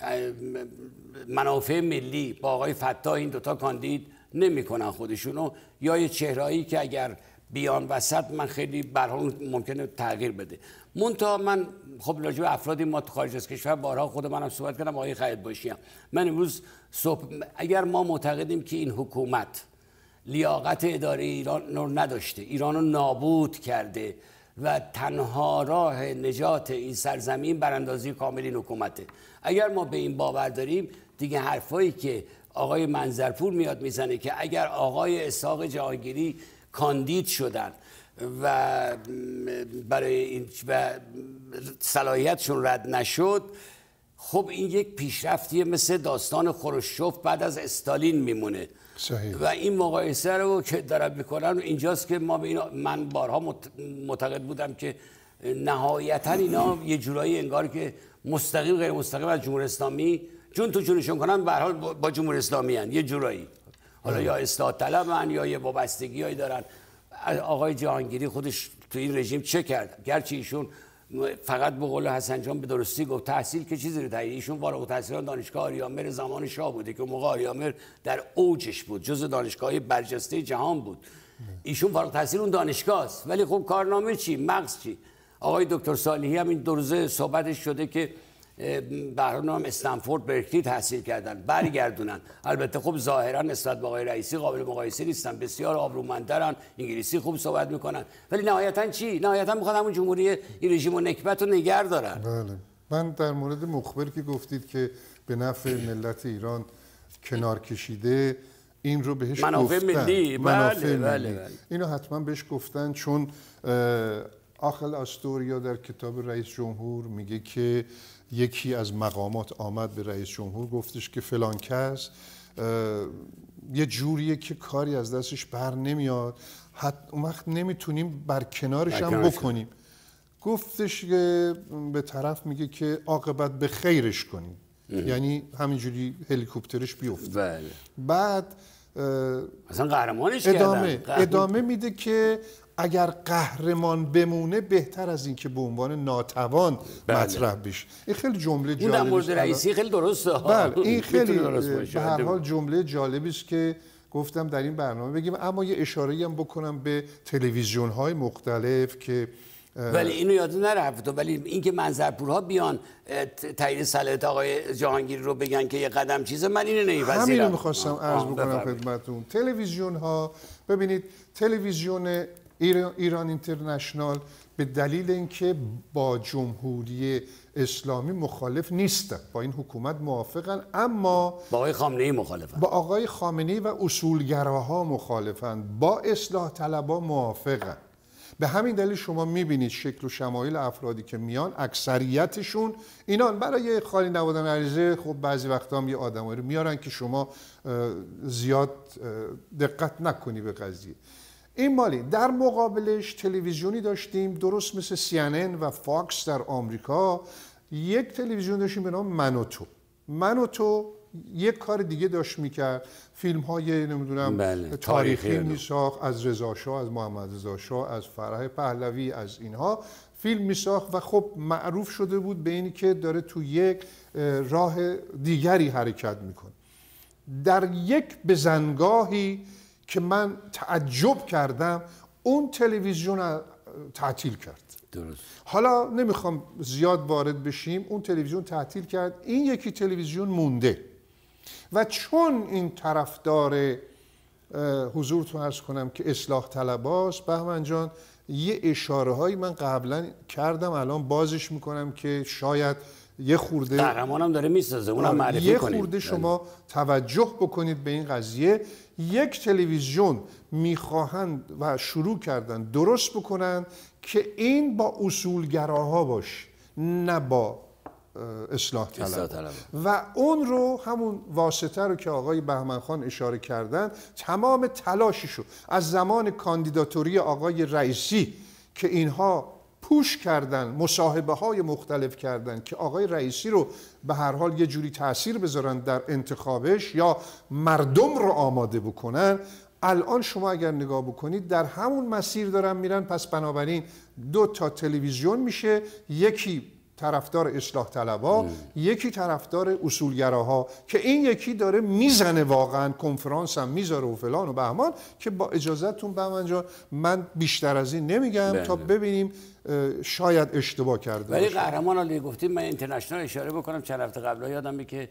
منافع ملی با آقای فتاح این دوتا کاندید نمیکنن خودشونو، یا یه چهرهایی که اگر بیان وسط من خیلی برحال ممکنه تغییر بده. منتها من خب راجع به افرادی ما تو خارج از کشور بارها خود منم صحبت کردم، آقای خیاط‌باشی هم. من امروز صبح اگر ما معتقدیم که این حکومت لیاقت اداره ایران رو نداشته، ایران رو نابود کرده و تنها راه نجات این سرزمین براندازی کامل این حکومته، اگر ما به این باور داریم دیگه حرفایی که آقای منظرپور میاد میزنه که اگر آقای اسحاق جهانگیری کاندید شدن و برای این و صلاحیتشون رد نشد، خب این یک پیشرفتیه مثل داستان خروشچوف بعد از استالین میمونه. صحیح. و این مقایسه رو که دارن میکنن اینجاست که ما به اینا من بارها معتقد بودم که نهایتا اینا یه جورایی انگار که مستقیم غیر مستقیم از جمهوری اسلامی جون تو جونشون کنن، به هر حال با جمهوری اسلامی هن. یه جورایی حالا یا اصلاح طلبن یا یه وابستگیایی دارن. آقای جهانگیری خودش تو این رژیم چه کرد؟ گرچه ایشون فقط به قول حسن جان به درستی گفت تحصیل که چیزی رو تحصیل، ایشون فارغ التحصیلان دانشگاه آریامر زمان شاه بوده که موقع آریامر در اوجش بود، جز دانشگاه‌های برجسته جهان بود. ایشون فارغ التحصیل اون دانشگاه است، ولی خب کارنامه چی؟ مغز چی؟ آقای دکتر صالحی هم این دو روزه صحبتش شده که برنامه استنفورد برکلی تحصیل کردن، برگردونن. البته خب ظاهرا نسبت به آقای رئیسی قابل مقایسه نیستن، بسیار آبرومندترن، انگلیسی خوب صحبت میکنن، ولی نهایتا چی؟ نهایتا میخوان همون جمهوری این رژیم و نکبت رو نگه دارن. بله. من در مورد مخبر که گفتید که به نفع ملت ایران کنار کشیده، این رو بهش منافع گفتن ملی. منافع بله، ملی. بله، بله. اینو حتما بهش گفتن، چون آخل آستوریا در کتاب رئیس جمهور میگه که یکی از مقامات آمد به رئیس جمهور گفتش که فلان کس یه جوریه که کاری از دستش بر نمیاد، حتی اون وقت نمیتونیم برکنارش هم بکنیم. گفتش که به طرف میگه که عاقبت به خیرش کنیم، یعنی همینجوری هلیکوپترش بیفته. بله. بعد اصلا قهرمانش ادامه کردن. ادامه میده که اگر قهرمان بمونه بهتر از این که به عنوان ناتوان بله. مطرح بشه. این خیلی جمله جالبی است. اون در مورد رئیسی خیلی درسته. بله این خیلی به هر حال جمله جالبی است که گفتم در این برنامه بگیم. اما یه اشاره‌ای هم بکنم به تلویزیون‌های مختلف که ولی اینو یاد نرفت، ولی اینکه منظرپورها بیان تایید صلاحیت آقای جهانگیری رو بگن که یه قدم چیزه، من اینو نمی‌پذیرم. همین رو می‌خواستم عرض بکنم خدمتتون. تلویزیون‌ها، ببینید تلویزیون ایران اینترنشنال به دلیل اینکه با جمهوری اسلامی مخالف نیستن، با این حکومت موافقن، اما با آقای خامنه‌ای مخالفن، با آقای خامنه‌ای و اصولگراها مخالفن، با اصلاح طلبها موافقن. به همین دلیل شما میبینید شکل و شمایل افرادی که میان اکثریتشون اینان برای خالی نبودن عریضه. خب بعضی وقتا هم یه آدمایی رو میارن که شما زیاد دقت نکنی به قضیه. این مالی در مقابلش تلویزیونی داشتیم درست مثل سی ان ان و فاکس در آمریکا، یک تلویزیون داشتیم به نام منوتو. منوتو یک کار دیگه داشت میکرد، فیلم های نمیدونم بله. تاریخی میساخت، از رضا شاه، از محمد رضا شاه، از فرح پهلوی، از اینها فیلم میساخت و خب معروف شده بود به اینی که داره تو یک راه دیگری حرکت میکنه. در یک بزنگاهی که من تعجب کردم اون تلویزیون تعطیل کرد. درست. حالا نمیخوام زیاد وارد بشیم، اون تلویزیون تعطیل کرد، این یکی تلویزیون مونده. و چون این طرفدار حضورتون عرض کنم که اصلاح طلباست، بهمن جان یه اشاره هایی من قبلا کردم الان بازش میکنم که شاید یه خورده قهرمانم داره میسازه، اونم معرفی یه کنیم. خورده شما توجه بکنید به این قضیه. یک تلویزیون میخواهند و شروع کردن درست بکنن که این با اصولگراها باشه، نه با اصلاح طلب. و اون رو همون واسطه رو که آقای بهمن خان اشاره کردن، تمام تلاششو از زمان کاندیداتوری آقای رئیسی که اینها پوش کردن، مصاحبه های مختلف کردن که آقای رئیسی رو به هر حال یه جوری تأثیر بذارن در انتخابش یا مردم رو آماده بکنن. الان شما اگر نگاه بکنید در همون مسیر دارن میرن. پس بنابراین دو تا تلویزیون میشه، یکی طرفدار اصلاح طلبها، یکی طرفدار اصولگراها، که این یکی داره میزنه واقعا، کنفرانس هم میذاره و فلان و بهمان، که با اجازهتون بهمن جان من بیشتر از این نمیگم بله. تا ببینیم شاید اشتباه کرده ولی قهرمان علی گفتیم. من اینترنشنال اشاره بکنم چند هفته قبل یادم که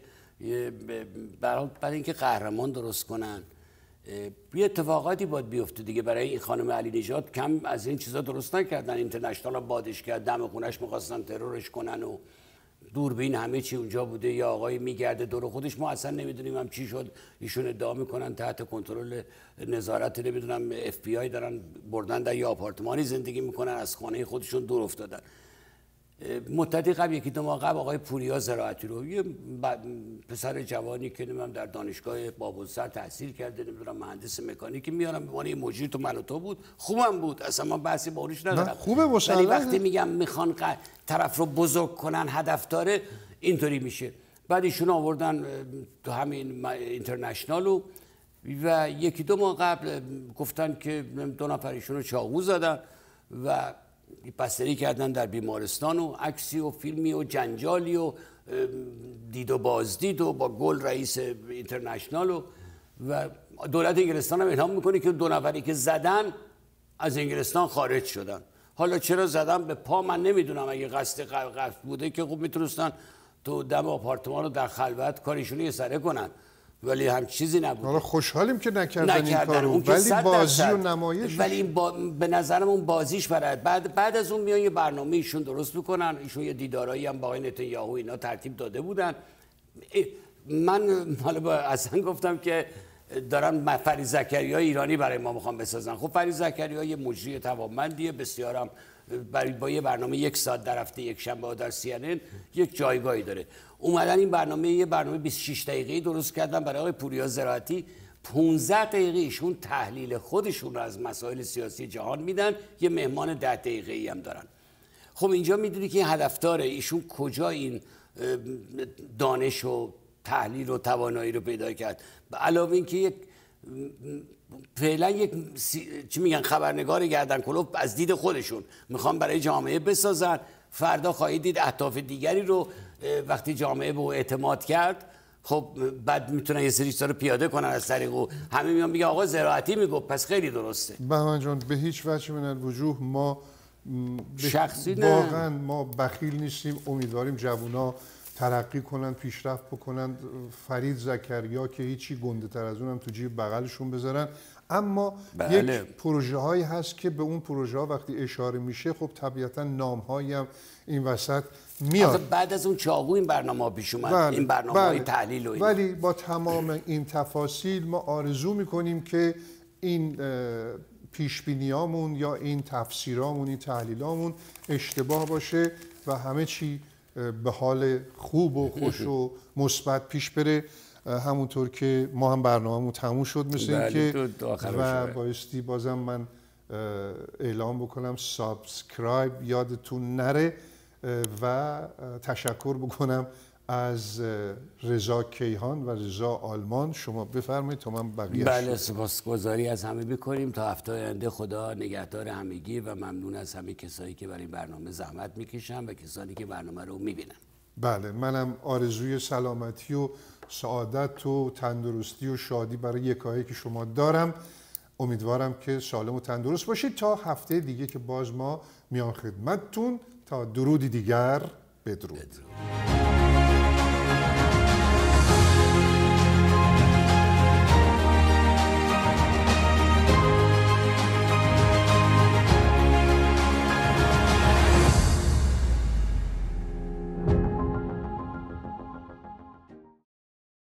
برای اینکه قهرمان درست کنن یه اتفاقاتی باید بیفته دیگه. برای این خانم علی نژاد کم از این چیزا درست نکردن. اینترنشنال بادش کرد، دم خونش می‌خواستن ترورش کنن و دوربین همه چی اونجا بوده. یا آقای میگرده دور خودش، ما اصلا نمیدونیم هم چی شد. ایشون ادعا میکنن تحت کنترل نظارت نمیدونم اف بی آی دارن بردن در یه آپارتمانی زندگی میکنن، از خانه خودشون دور افتادن. مدتی قبل یکی دو ماه قبل آقای پوریا زراعتی رو، یه پسر جوانی که نمیدونم در دانشگاه بابلسر تحصیل کرده، نمیدونم مهندس مکانیکی، میارم به عنوان مجری تو منوتو بود، خوبم بود، اصلا من بحثی باهوش ندارم، خوبه مسلمه. ولی وقتی میگم میخوان طرف رو بزرگ کنن، هدف داره، اینطوری میشه. بعد ایشون آوردن تو همین اینترنشنال و و یکی دو ماه قبل گفتن که دو نفر ایشون رو چاقو زدن و بستری کردن در بیمارستان و عکسی و فیلمی و جنجالی و دید و بازدید و با گل رئیس اینترنشنال و و دولت انگلستان هم اعلام میکنه که دو نفری که زدن از انگلستان خارج شدن. حالا چرا زدن به پا من نمیدونم. اگه قصد قصد بوده که خب میتونستن تو دم آپارتمان رو در خلوت کاریشون یه سره کنن، ولی هم چیزی نبود. حالا خوشحالیم که نکردن, این کارو، ولی بازی و نمایش، ولی با... به نظرم اون بازیش برای بعد بعد از اون میان یه برنامه ایشون درست میکنن. ایشون یه دیدارایی هم با آقای نتانیاهو اینا ترتیب داده بودن. من حالا با اصلا گفتم که دارن فرید زکریای ایرانی برای ما میخوان بسازن. خب فرید زکریا یه مجری توانمندیه، بسیارم برای با یه برنامه یک ساعت در هفته یک شنبه در سی ان ان یک جایگاهی داره. اومدن این برنامه یه برنامه بیست و شش دقیقه‌ای درست کردن برای آقای پوریا زراعتی. پانزده دقیقه ایشون تحلیل خودشون رو از مسائل سیاسی جهان میدن، یه مهمان ده دقیقه‌ای هم دارن. خب اینجا میدونی که هدفداره ایشون کجا این دانش و تحلیل و توانایی رو پیدا کرد. علاوه اینکه یک فعلا یک سی... چی میگن خبرنگار گردن کلوف از دید خودشون میخوان برای جامعه بسازن. فردا خواهید دید اهداف دیگری رو وقتی جامعه به او اعتماد کرد، خب بعد میتونن یه سری چیزا رو پیاده کنن از طریق او. همه میان میگه آقا زراعتی میگفت، پس خیلی درسته. بهمن جان به هیچ وجه من الوجوه ما شخصی نه، واقعا ما بخیل نیستیم. امیدواریم جوونا ترقی کنن، پیشرفت بکنن. فرید زکریا که هیچی گنده تر از اونم تو جیب بغلشون بذارن. اما بله. یک پروژه هایی هست که به اون پروژه ها وقتی اشاره میشه خب طبیعتا نام هایی هم این وسط میاد. بعد از اون چاقو این برنامه ها پیش اومد، بله. این برنامه بله. های تحلیل و این. ولی با تمام این تفاصیل ما آرزو میکنیم که این پیشبینیامون یا این تفسیرامون، این تحلیلامون اشتباه باشه و همه چی به حال خوب و خوش و مثبت پیش بره. همونطور که ما هم برنامه‌مون تموم شد مثل این که و بایستی بازم من اعلام بکنم سابسکرایب یادتون نره و تشکر بکنم از رضا کیهان و رضا آلمان. شما بفرمایید تا من بقیه. بله سپاسگزاری از همه میکنیم. تا هفته آینده خدا نگهدار همگی و ممنون از همه کسایی که برای این برنامه زحمت میکشن و کسانی که برنامه رو میبینن. بله منم آرزوی سلامتی و سعادت و تندرستی و شادی برای یکایی که شما دارم. امیدوارم که سالم و تندرست باشید تا هفته دیگه که باز ما میان خدمتتون. تا درودی دیگر، بدرود, بدرود.